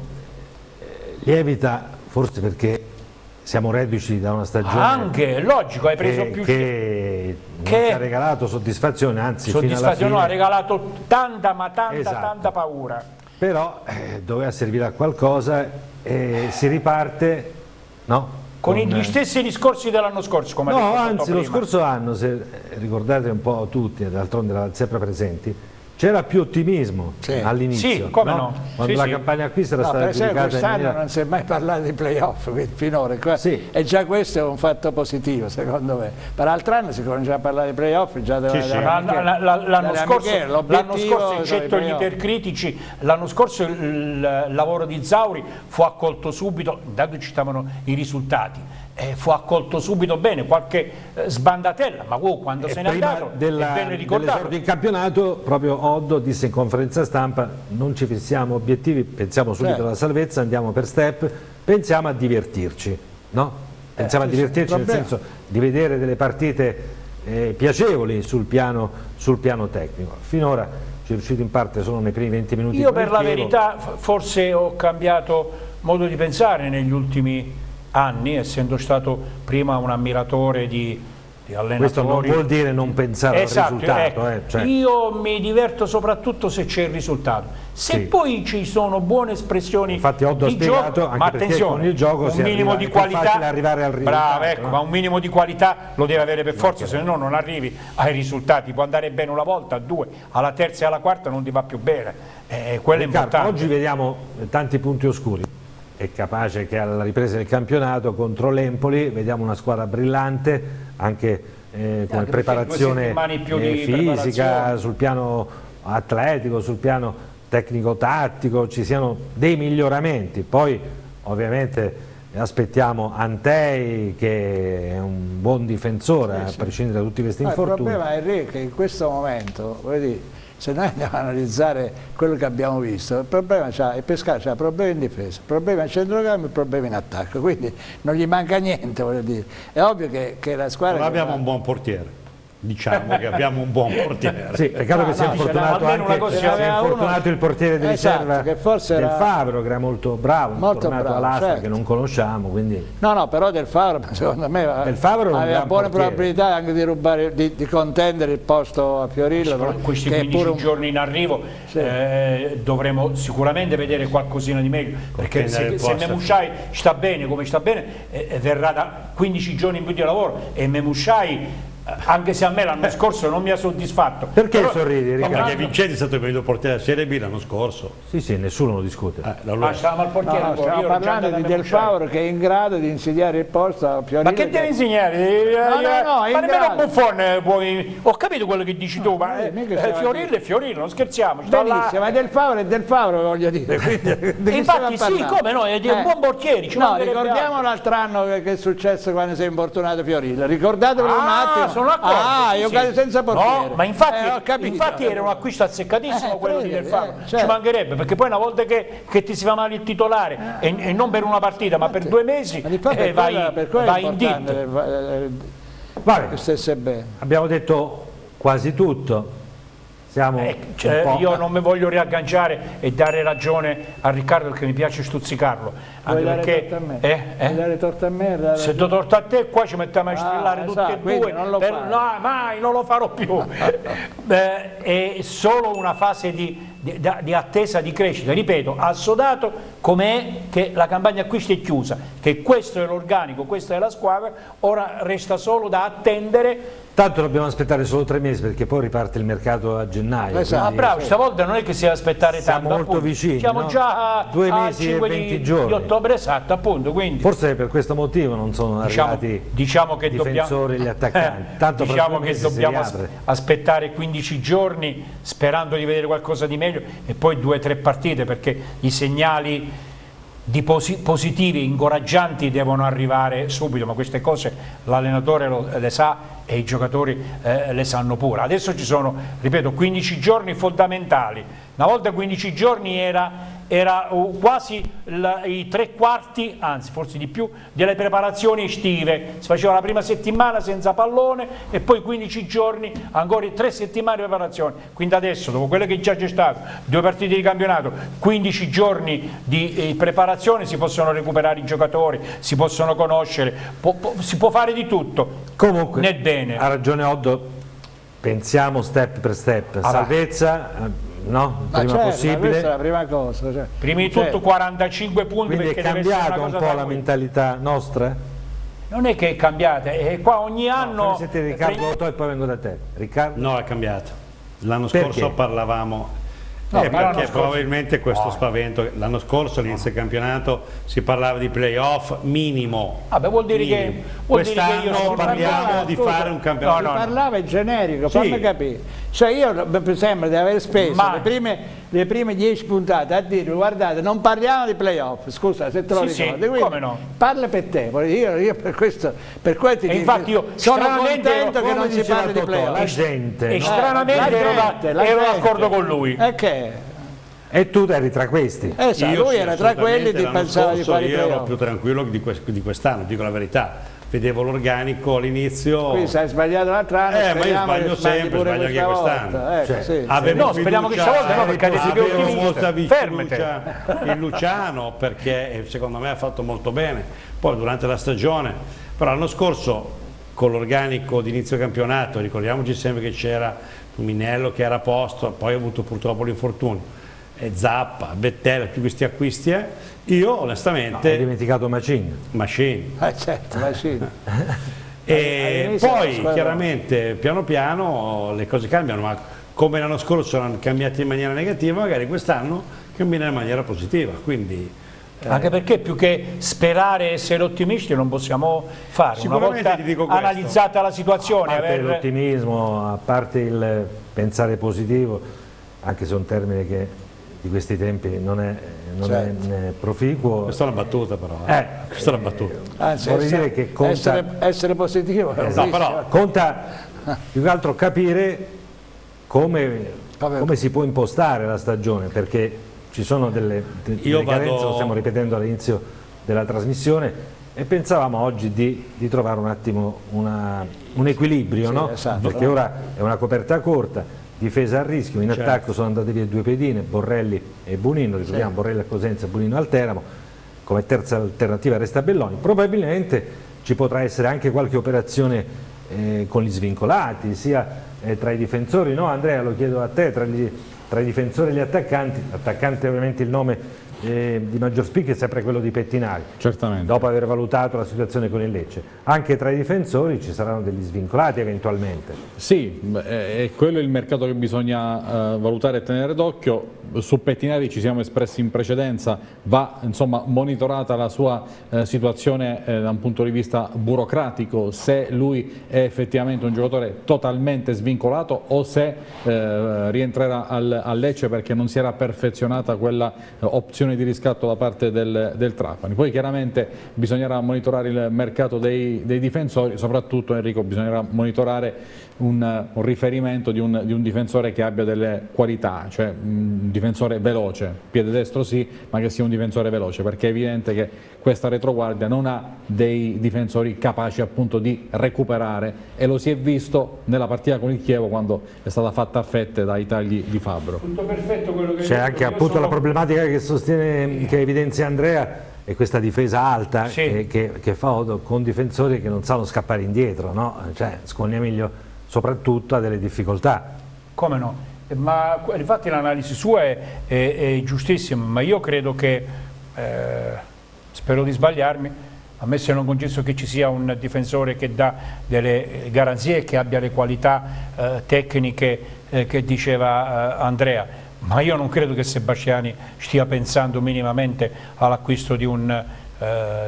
lievita forse perché siamo reduci da una stagione anche, logico, hai preso che, più che non che ti ha regalato soddisfazione, anzi soddisfazione fino alla fine ha regalato tanta ma tanta esatto. tanta paura, però eh, doveva servire a qualcosa e si riparte no? con, con gli stessi discorsi dell'anno scorso, come no, anzi lo scorso anno, se ricordate un po' tutti, d'altronde eravate sempre presenti, c'era più ottimismo sì. all'inizio, sì, come no? no? Quando sì, la sì. campagna acquisto era no, stata per esempio giudicata quest'anno maniera... non si è mai parlato di playoff finora, sì. e già questo è un fatto positivo secondo me. Per l'altro anno si comincia a parlare di playoff già sì, sì. l'anno scorso, scorso eccetto gli ipercritici, l'anno scorso il, il lavoro di Zauri fu accolto subito, intanto citavano i risultati, Eh, fu accolto subito bene, qualche eh, sbandatella, ma oh, quando e se n'è andato della, è bene ricordato. In campionato proprio Oddo disse in conferenza stampa: non ci fissiamo obiettivi, pensiamo subito certo. alla salvezza, andiamo per step, pensiamo a divertirci, no? Pensiamo eh, a divertirci nel senso di vedere delle partite eh, piacevoli sul piano, sul piano tecnico. Finora ci è riuscito in parte solo nei primi venti minuti. Io per la verità forse ho cambiato modo di pensare negli ultimi anni, essendo stato prima un ammiratore di, di allenatori. Questo non vuol dire non pensare esatto, al risultato. Ecco, eh, cioè. Io mi diverto soprattutto se c'è il risultato. Se sì. poi ci sono buone espressioni Infatti Oddo di ha spiegato, gioco, anche ma attenzione, con il gioco un minimo arriva, di qualità, arrivare al risultato, bravo, ecco, no? ma un minimo di qualità lo deve avere per forza, se no non arrivi ai risultati. Può andare bene una volta, a due, alla terza e alla quarta non ti va più bene. Eh, quello è importante. Oggi vediamo tanti punti oscuri. È capace che alla ripresa del campionato contro l'Empoli vediamo una squadra brillante anche eh, come anche preparazione eh, fisica, sul piano atletico, sul piano tecnico-tattico, ci siano dei miglioramenti. Poi ovviamente aspettiamo Antei, che è un buon difensore, sì, sì. a prescindere da tutti questi Ma infortuni. Il problema è che in questo momento, vuoi dire, se noi andiamo a analizzare quello che abbiamo visto, il problema c'ha, il Pescara ha problemi in difesa, problemi a centrocampo e problemi in attacco, quindi non gli manca niente, voglio dire. È ovvio che, che la squadra... Non abbiamo un buon portiere. Diciamo che abbiamo un buon portiere. Sì, peccato no, che sia no, infortunato anche cosa, sia infortunato uno... il portiere di riserva esatto, che forse del era... Favro, che era molto bravo, molto tornato bravo, all'Asta, certo. che non conosciamo, quindi... No, no, però del Favro, secondo me, del Favro aveva buone portiere. probabilità anche di rubare, di, di contendere il posto a Fiorillo. Però questi quindici pure un... giorni in arrivo sì. eh, dovremo sicuramente vedere qualcosina di meglio, perché se, se Memushai sta bene come sta bene, eh, verrà da quindici giorni in più di lavoro, e Memushai, anche se a me l'anno scorso non mi ha soddisfatto. Perché però, sorridi, Riccardo? Perché Vincenzi è stato il miglior portiere della Serie B l'anno scorso. Sì, sì, nessuno lo discute. Eh, ma stavamo al portiere, no, no, stiamo parlando di Del Favro che è in grado di insidiare il posto a Fiorillo. Ma che deve insegnare? No, no, no, ma nemmeno Buffon puoi... Ho capito quello che dici tu, ma eh, eh, Fiorillo è Fiorillo, non scherziamo. Benissimo, ma Del Favro è Del Favro, voglio dire. Quindi, infatti sì, come no, è di un buon portiere. No, ricordiamo l'altro anno che è successo quando si è infortunato Fiorillo. Ricordatelo un attimo. Sono d'accordo. Io sì. senza portiere. No, ma infatti, eh, infatti era un acquisto azzeccatissimo eh, quello di Del Favro, eh, certo. Ci mancherebbe, perché poi una volta che, che ti si fa male il titolare eh. e, e non per una partita ma per due mesi eh, per vai, quella, per vai in dit. Stesse bene. Abbiamo detto quasi tutto. Siamo eh, cioè, io non mi voglio riagganciare e dare ragione a Riccardo, perché mi piace stuzzicarlo, anche Vuoi perché dare torta a me? Eh, eh? Dare torta a me, dare... se do torta a te qua ci mettiamo a strillare ah, tutti esatto, e due non lo per... no, mai, non lo farò più. eh, è solo una fase di, di, di attesa di crescita, ripeto, assodato com'è che la campagna acquisti è chiusa, che questo è l'organico, questa è la squadra, ora resta solo da attendere. Tanto dobbiamo aspettare solo tre mesi, perché poi riparte il mercato a gennaio. Esatto. Quindi, ah, bravo, stavolta non è che si deve aspettare siamo tanto. Siamo molto appunto. vicini. Siamo no? già a due mesi a e venti di, giorni di ottobre, esatto, appunto. Quindi. Forse per questo motivo non sono diciamo, arrivati diciamo che difensori e gli attaccanti. Tanto diciamo che dobbiamo aspettare quindici giorni sperando di vedere qualcosa di meglio, e poi due o tre partite, perché i segnali di posi positivi, incoraggianti devono arrivare subito, ma queste cose l'allenatore le sa e i giocatori eh, le sanno pure. Adesso ci sono, ripeto, quindici giorni fondamentali. Una volta quindici giorni era, era quasi la, i tre quarti, anzi forse di più, delle preparazioni estive. Si faceva la prima settimana senza pallone e poi quindici giorni, ancora tre settimane di preparazione. Quindi adesso, dopo quello che già c'è stato, due partite di campionato, quindici giorni di eh, preparazione, si possono recuperare i giocatori, si possono conoscere, po po si può fare di tutto. Comunque, nel bene. Ha ragione Oddo, pensiamo step per step, ah, salvezza, no? Ma prima certo, possibile. Questa è la prima cosa. Cioè. Prima di tutto certo. quarantacinque punti. Quindi perché è cambiata un po' la noi. mentalità nostra? Non è che è cambiata, è qua ogni anno... No, siete Riccardo Otto e poi vengo da te. Riccardo? No, è cambiata. L'anno Perché? scorso parlavamo... No, eh, perché scorso... probabilmente questo no. spavento, l'anno scorso all'inizio del campionato si parlava di playoff minimo. Ah, beh, vuol dire minimo. che, vuol dire che io quest'anno parliamo parlava, di scusa, fare un campionato. No, no, parlava in generico, Sì. fammi capire. Cioè io mi sembra di aver speso Ma... le prime, le prime dieci puntate a dire guardate non parliamo di playoff, scusa se te lo Sì, ricordi, sì, quindi come no? parla per te, io, io per questo per questo E ti infatti dico, io sono stranamente contento ero- che come non si diceva parli di Totò, playoff. la gente, E no? stranamente La ero, da- gente, la ero gente. d'accordo con lui. E che? E tu eri tra questi. Eh, sa, Io lui sì, era tra quelli assolutamente, che l'anno pensava di scorso fare i io ero playoff. più tranquillo di, quest- di quest'anno, dico la verità. Vedevo l'organico all'inizio. Qui sei sbagliato l'altro anno, Eh, ma io speriamo sbaglio che sbagli sempre, pure sbaglio anche questa quest'anno. volta. Ecco, Cioè, sì. Avevo No, speriamo che fiducia- stavolta no, perché adesso più avevo ottimista. molta vi- Fermate. fiducia in Luciano perché secondo me ha fatto molto bene. Poi durante la stagione, però l'anno scorso con l'organico di inizio campionato, ricordiamoci sempre che c'era Minello che era a posto, poi ha avuto purtroppo l'infortunio. E Zappa, Bettella, tutti questi acquisti, eh. io onestamente... Hai dimenticato Macin. Machine. Eh, certo, ma sì. E All'inizio poi la squadra- chiaramente piano piano le cose cambiano, ma come l'anno scorso erano cambiate in maniera negativa, magari quest'anno cambieranno in maniera positiva. Quindi, eh, Anche perché più che sperare e essere ottimisti non possiamo fare. Una Sicuramente volta ti dico questo. analizzata la situazione, A parte aver... l'ottimismo, a parte il pensare positivo, anche se è un termine che di questi tempi non è, non Certo. è proficuo. questa è una battuta però, eh. Eh, questa è una battuta. Anzi, vorrei essere, dire che conta- essere, essere positivo è un No, rischio. però Conta più che altro capire come, Vabbè. come si può impostare la stagione, perché ci sono delle, de- Io delle carenze, vado- lo stiamo ripetendo all'inizio della trasmissione, e pensavamo oggi di, di trovare un attimo una- un equilibrio, Sì, no? esatto. Perché ora è una coperta corta, difesa a rischio, in Certo. attacco sono andate via due pedine, Borrelli e Bonino, ricordiamo Borrelli a Cosenza e Bonino al Teramo, come terza alternativa resta Belloni. Probabilmente ci potrà essere anche qualche operazione eh, con gli svincolati, sia eh, tra i difensori, no Andrea, lo chiedo a te, tra, gli, tra i difensori e gli attaccanti, attaccante ovviamente il nome eh, di maggior spicco è sempre quello di Pettinari, Certamente. dopo aver valutato la situazione con il Lecce. Anche tra i difensori ci saranno degli svincolati eventualmente. Sì, beh, è quello il mercato che bisogna eh, valutare e tenere d'occhio. Su Pettinari ci siamo espressi in precedenza, va insomma monitorata la sua eh, situazione eh, da un punto di vista burocratico, se lui è effettivamente un giocatore totalmente svincolato o se eh, rientrerà al, al Lecce perché non si era perfezionata quella eh, opzione di riscatto da parte del, del Trapani. Poi chiaramente bisognerà monitorare il mercato dei, dei difensori, soprattutto Enrico bisognerà monitorare un, un riferimento di un, di un difensore che abbia delle qualità, cioè un difensore veloce, piede destro sì, ma che sia un difensore veloce, perché è evidente che questa retroguardia non ha dei difensori capaci appunto di recuperare, e lo si è visto nella partita con il Chievo quando è stata fatta a fette dai tagli di Fabbro. Tutto perfetto quello che hai C'è detto. anche Io appunto sono- la problematica che sostiene, che evidenzia Andrea, è questa difesa alta Sì. che, che, che fa con difensori che non sanno scappare indietro, no? Cioè Scognamiglio soprattutto ha delle difficoltà. Come no? Eh, Ma infatti l'analisi sua è, è- è giustissima, ma io credo che, eh, spero di sbagliarmi, a me se non concesso che ci sia un difensore che dà delle garanzie e che abbia le qualità eh, tecniche eh, che diceva eh, Andrea, ma io non credo che Sebastiani stia pensando minimamente all'acquisto di un... eh,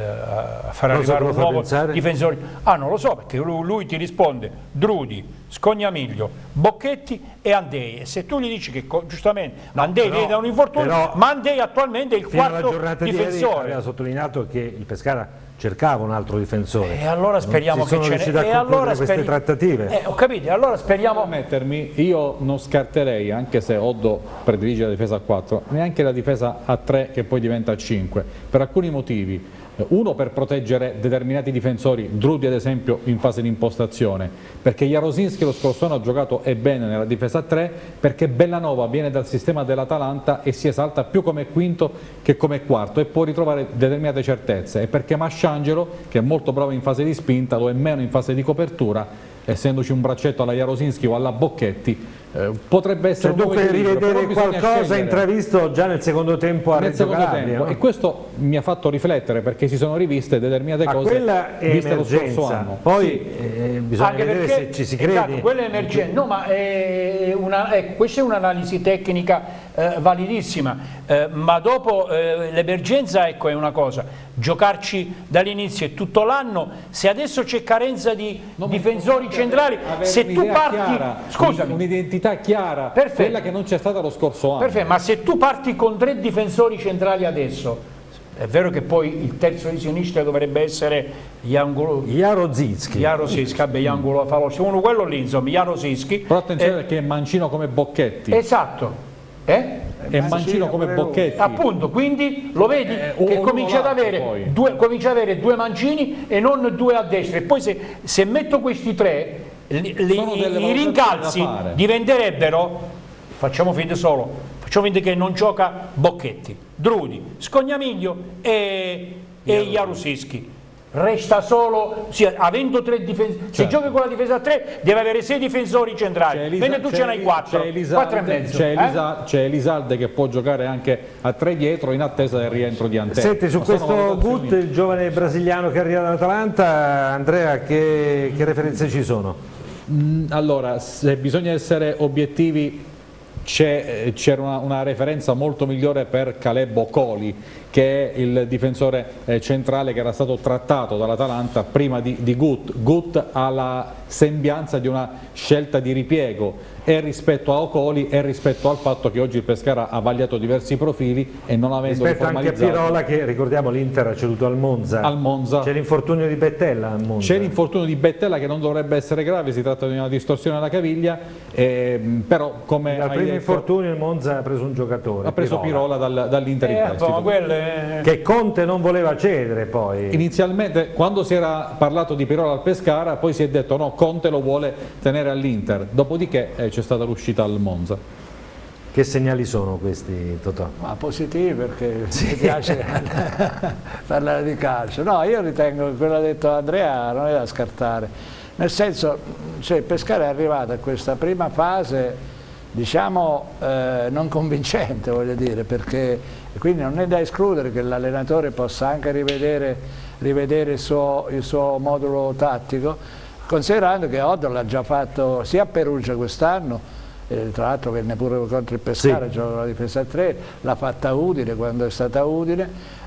a far Non so arrivare cosa un fa nuovo pensare. difensore. Ah, non lo so, perché lui, lui ti risponde Drudi, Scognamiglio, Bocchetti e Andei, e se tu gli dici che co- giustamente Andei però- viene da un infortunio, però- ma Andei attualmente è il Fino alla quarto giornata di ieri difensore. aveva sottolineato che il Pescara cercava un altro difensore. E allora speriamo Non si che sono ce riusciti a ne e concludere allora queste speri- trattative. Eh, ho capito, e allora speriamo. Mettermi, io non scarterei, anche se Oddo predilige la difesa a quattro, neanche la difesa a tre che poi diventa a cinque, per alcuni motivi. Uno, per proteggere determinati difensori, Drudi ad esempio in fase di impostazione, perché Jarosinski lo scorso anno ha giocato e bene nella difesa a tre, perché Bellanova viene dal sistema dell'Atalanta e si esalta più come quinto che come quarto e può ritrovare determinate certezze, e perché Masciangelo, che è molto bravo in fase di spinta, lo è meno in fase di copertura, essendoci un braccetto alla Jarosinski o alla Bocchetti, Eh, potrebbe essere cioè, un dunque rivedere qualcosa scegliere. intravisto già nel secondo tempo a nel Reggio secondo Calabria, tempo, no? e questo mi ha fatto riflettere perché si sono riviste determinate Ma cose quella è viste lo scorso emergenza, anno. poi Sì. eh, bisogna Anche vedere perché, se ci si crede. esatto, quella è emergenza. No, ma è una, ecco, questa è un'analisi tecnica eh, validissima, eh, ma dopo eh, l'emergenza, ecco, è una cosa, giocarci dall'inizio e tutto l'anno, se adesso c'è carenza di No, difensori centrali, se tu parti, chiara, scusami, un'identità chiara, perfetto, quella che non c'è stata lo scorso anno. perfetto, ma se tu parti con tre difensori centrali adesso, è vero che poi il terzo di sinistra dovrebbe essere Jarosicki, Jarosicki, vabbè, Jangulo Falosci, uno quello lì, insomma, Jarosicki. Però attenzione eh, perché è mancino come Bocchetti. Esatto. Eh? È mancino come Bocchetti. Appunto, quindi lo vedi Eh, che uno comincia ad, avere due, comincia ad avere due mancini e non due a destra, e poi se, se metto questi tre, li, li, i rincalzi diventerebbero, facciamo finta solo, facciamo finta che non gioca Bocchetti, Drudi, Scognamiglio e, e Jarosicki. Resta solo, sì, avendo tre difensori, certo. Se giochi con la difesa a tre deve avere sei difensori centrali, quindi tu ce n'hai quattro, quattro e mezzo. C'è eh? C'è Elisalde che può giocare anche a tre dietro in attesa del rientro di Antè. Senti, su questo Gut, il giovane brasiliano che arriva dall'Atalanta, Andrea, che, che referenze ci sono? Mm, allora, se bisogna essere obiettivi, c'era una, una referenza molto migliore per Caleb Okoli, che è il difensore eh, centrale che era stato trattato dall'Atalanta prima di, di Gut. Gut ha la sembianza di una scelta di ripiego e rispetto a Okoli e rispetto al fatto che oggi il Pescara ha vagliato diversi profili e non avendo rispetto anche a Pirola, che ricordiamo l'Inter ha ceduto al Monza, al Monza. C'è l'infortunio di Bettella al Monza. C'è l'infortunio di Bettella che non dovrebbe essere grave, si tratta di una distorsione alla caviglia, eh, però come dal primo detto, infortunio il Monza ha preso un giocatore, ha preso Pirola, Pirola dal, dall'Inter eh, in prestito, quelle... che Conte non voleva cedere. Poi inizialmente quando si era parlato di Pirola al Pescara, poi si è detto no, Conte lo vuole tenere all'Inter, dopodiché eh, c'è stata l'uscita al Monza. Che segnali sono questi, Totò? Ma positivi, perché sì. Mi piace parlare di calcio. No, io ritengo che quello che ha detto Andrea non è da scartare, nel senso, cioè, Pescara è arrivato a questa prima fase, diciamo, eh, non convincente, voglio dire, perché quindi non è da escludere che l'allenatore possa anche rivedere, rivedere il, suo, il suo modulo tattico, considerando che Oddo l'ha già fatto sia a Perugia quest'anno, eh, tra l'altro venne pure contro il Pescara, sì. Giocò la difesa a tre, l'ha fatta a Udine quando è stata a Udine.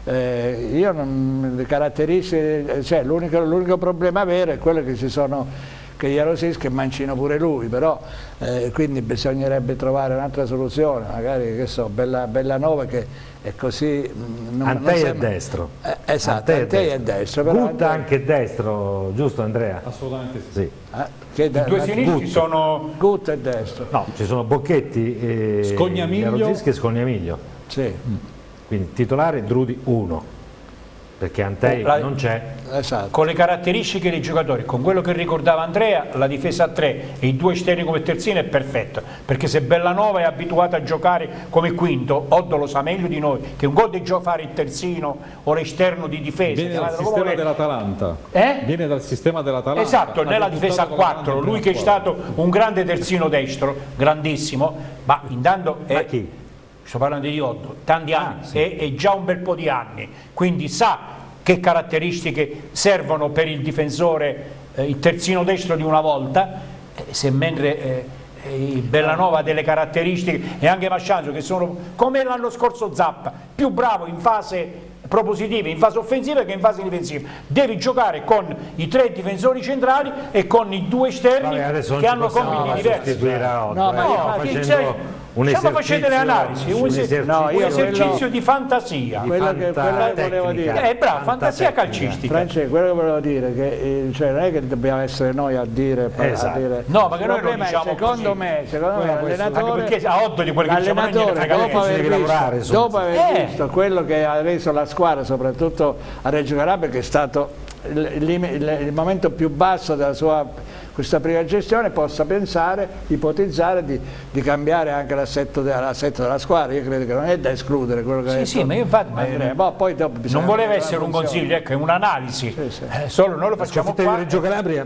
Eh, io non, le caratteristiche, cioè, l'unico problema vero è quello che ci sono, che Jarosicki è mancino pure lui, però eh, quindi bisognerebbe trovare un'altra soluzione, magari, che so, Bella, Bellanova che è così... Non, Antei non sembra... è destro. Eh, esatto, Antei è destro. Gut Antei... anche destro, giusto Andrea? Assolutamente sì. sì. Ah, che I due sinistri sono... Gut e destro. No, ci sono Bocchetti e Jarosicki e Scognamiglio. Sì. Mm. Quindi titolare Drudi uno, perché Antei la... non c'è. Esatto. Con le caratteristiche dei giocatori, con quello che ricordava Andrea, la difesa a tre e i due esterni come terzino è perfetta, perché se Bellanova è abituato a giocare come quinto, Oddo lo sa meglio di noi che un gol di fare il terzino o l'esterno di difesa. Viene dal sistema dell'Atalanta. Eh? Viene dal sistema dell'Atalanta. Esatto, nella difesa a quattro, lui che è stato un grande terzino destro, grandissimo, ma intanto è... Ma chi? Sto parlando di Oddo, tanti anni, ah, sì. è, è già un bel po' di anni, quindi sa che caratteristiche servono per il difensore, eh, il terzino destro di una volta, eh, se mentre eh, eh, Bellanova ha delle caratteristiche e anche Masciangio che sono come l'anno scorso Zappa, più bravo in fase propositiva, in fase offensiva che in fase difensiva. Devi giocare con i tre difensori centrali e con i due esterni. Vabbè, che hanno compiti diversi. No, no, ma io facendo un stiamo facendo le analisi, un, un esercizio, no, un esercizio quello, di fantasia. Di quello, che, quello che volevo dire. È eh, bravo, fantasia calcistica. Francesco, quello che volevo dire è che eh, cioè, non è che dobbiamo essere noi a dire, esatto. a dire no, ma che noi lo diciamo secondo così. me, secondo me l'allenatore, perché a otto di quello che diciamo noi dopo aver visto, lavorare, dopo aver eh. visto quello che ha reso la squadra, soprattutto a Reggio Calabria, che è stato il, il, il momento più basso della sua questa prima gestione, possa pensare, ipotizzare di, di cambiare anche l'assetto della, della squadra. Io credo che non è da escludere quello che sì, ha detto. Sì, ma io infatti Andrea, ma poi dopo non voleva essere un consiglio, ecco, è un'analisi, sì, sì. Eh, solo noi lo facciamo qua. Reggio Calabria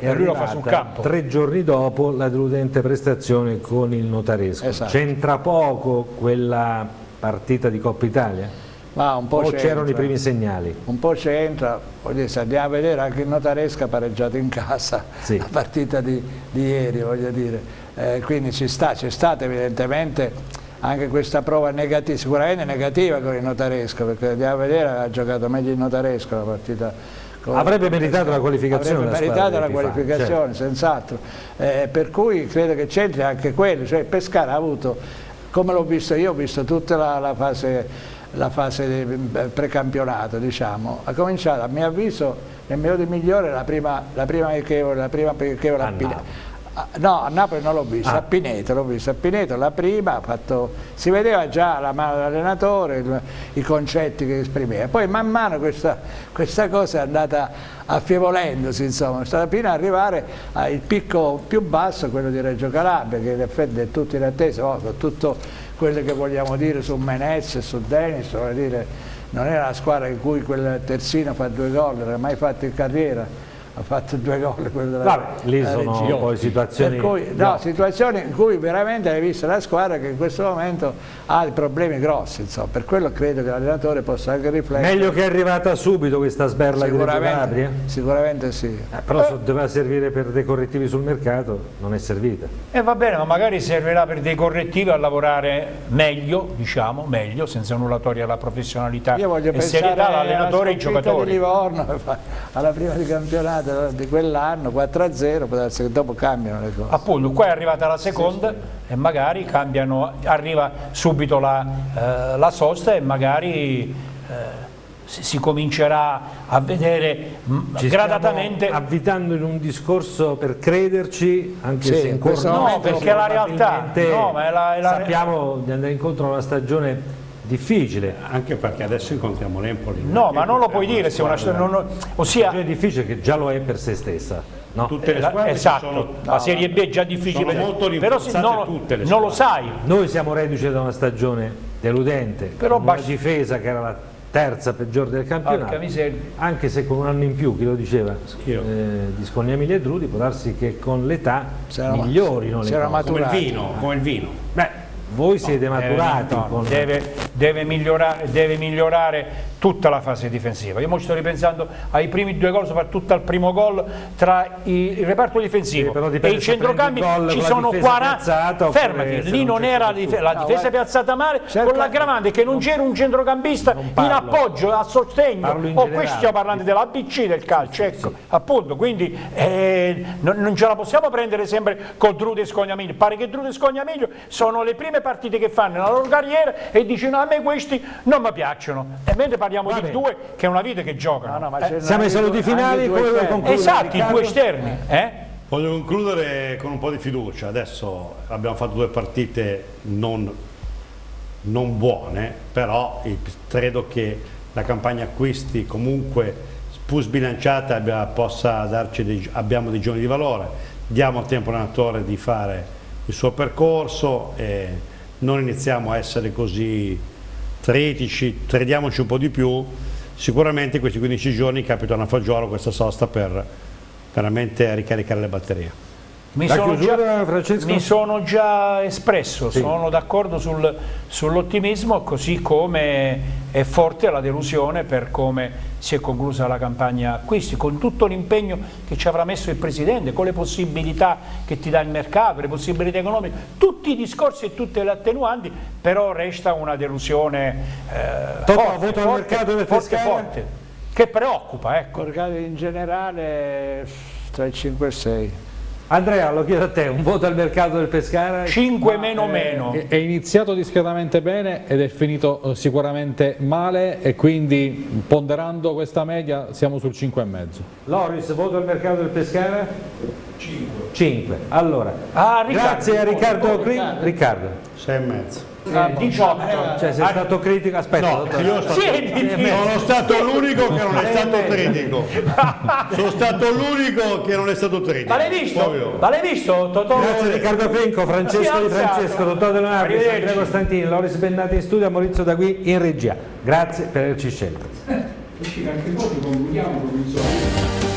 è lui lo fa sul campo. Tre giorni dopo la deludente prestazione con il Notaresco. Esatto. C'entra poco quella partita di Coppa Italia? Ma un po' o c'erano i primi segnali? Un po' c'entra, se andiamo a vedere anche il Notaresco ha pareggiato in casa sì. la partita di, di ieri, voglio dire, eh, quindi ci sta, c'è stata evidentemente anche questa prova negativa, sicuramente negativa con il Notaresco, perché andiamo a vedere ha giocato meglio il Notaresco la partita. Con... Avrebbe meritato la qualificazione. Avrebbe meritato la qualificazione, certo. Senz'altro, eh, per cui credo che c'entri anche quello, cioè Pescara ha avuto, come l'ho visto io, ho visto tutta la, la fase... la fase precampionato, diciamo, ha cominciato a mio avviso nel periodo migliore la prima, la prima che la prima che a Pineto. No, a Napoli non l'ho visto, ah. a Pineto l'ho visto, a Pineto la prima ha fatto, si vedeva già la mano dell'allenatore, i concetti che esprimeva, poi man mano questa, questa cosa è andata affievolendosi, insomma, sta fino ad arrivare al picco più basso, quello di Reggio Calabria, che in effetti è tutto in attesa, oh, tutto quello che vogliamo dire su Menez e su Denis, voglio dire, non era la squadra in cui quel terzino fa due gol, non l'ha mai fatto in carriera, ha fatto due gol quello della, Vabbè, lì della sono regia. poi situazioni cui, no, no. situazioni in cui veramente hai visto la squadra che in questo momento ha dei problemi grossi, insomma, per quello credo che l'allenatore possa anche riflettere. Meglio che è arrivata subito questa sberla di Reggio Calabria? Sicuramente sì. Eh, però se doveva servire per dei correttivi sul mercato non è servita. E eh, va bene, ma magari servirà per dei correttivi a lavorare meglio, diciamo, meglio, senza nulla togliere alla professionalità Io voglio e serietà l'allenatore e i giocatori. Di Livorno, alla prima di campionato di quell'anno quattro a zero, può darsi che dopo cambiano le cose. Appunto, qua è arrivata la seconda sì, sì. e magari cambiano, arriva subito la, eh, la sosta e magari eh, si, si comincerà a vedere Ci gradatamente. Stiamo avvitando in un discorso per crederci, anche sì, se in questo no, momento perché la realtà no, ma è la, è la... sappiamo di andare incontro a una stagione difficile, anche perché adesso incontriamo l'Empoli. No, ma non lo puoi dire se una non, non, ossia è difficile, che già lo è per se stessa, no? Tutte le squadre esatto, sono, la no, Serie B è già difficile, sono molto però si, non, tutte le non lo sai. Noi siamo reduci da una stagione deludente, però una difesa che era la terza peggiore del campionato, anche se con un anno in più, chi lo diceva, eh, di Scognamiglia e Drudi, può darsi che con l'età migliorino le cose. Come il vino, come il vino. Beh, voi siete maturati. No, con... deve, deve, migliorare, deve migliorare tutta la fase difensiva. Io mo sto ripensando ai primi due gol, soprattutto al primo gol tra i, il reparto difensivo sì, e i centrocampi. Ci sono quaranta. Fermati, lì non era la difesa, la difesa no, piazzata male, certo, con l'aggravante che non c'era un centrocampista in appoggio, a sostegno. O oh, qui stiamo parlando dell'A B C del calcio, ecco, sì. appunto. Quindi eh, non, non ce la possiamo prendere sempre con Drudi e Scognamiglio. Pare che Drudi e Scognamiglio sono le prime partite che fanno nella loro carriera e dicono a me questi non mi piacciono, e mentre parliamo Va di bene. due che è una vita che giocano. No, no, eh, siamo ai saluti finali, esatto, i due esterni. Eh? Voglio concludere con un po' di fiducia. Adesso abbiamo fatto due partite non, non buone, però credo che la campagna acquisti comunque più sbilanciata abbia, possa darci dei, abbiamo dei giorni di valore, diamo tempo all'allenatore di fare il suo percorso e non iniziamo a essere così critici, crediamoci un po' di più. Sicuramente questi quindici giorni capitano a fagiolo questa sosta per veramente ricaricare le batterie. Mi sono, chiusura, già, mi sono già espresso, sì. sono d'accordo sul, sull'ottimismo, così come è forte la delusione per come si è conclusa la campagna acquisti, con tutto l'impegno che ci avrà messo il Presidente, con le possibilità che ti dà il mercato, le possibilità economiche, tutti i discorsi e tutte le attenuanti, però resta una delusione eh, forte, voto forte, al mercato del forte, forte, che preoccupa. Ecco. Il mercato in generale tra il cinque e il sei. Andrea, lo chiedo a te, un voto al mercato del Pescara? cinque meno meno. È, è iniziato discretamente bene ed è finito sicuramente male, e quindi ponderando questa media siamo sul cinque e mezzo. Loris, voto al mercato del Pescara? cinque. cinque. Allora, ah, Riccardo, grazie a Riccardo. Riccardo. Riccardo. sei e mezzo. Ah, diciotto. Cioè sei stato critico, aspetta, no, io sono, sono stato l'unico che non è stato critico. Sono stato l'unico che non è stato critico. Ma l'hai visto? Ma l'hai visto? Totò? Grazie a Riccardo Fenco, Francesco Di Francesco, Totò De Leonardo, Andrea Costantini, Loris Bennati in studio, Maurizio Dagui in regia. Grazie per averci scelto. Anche noi concludiamo con il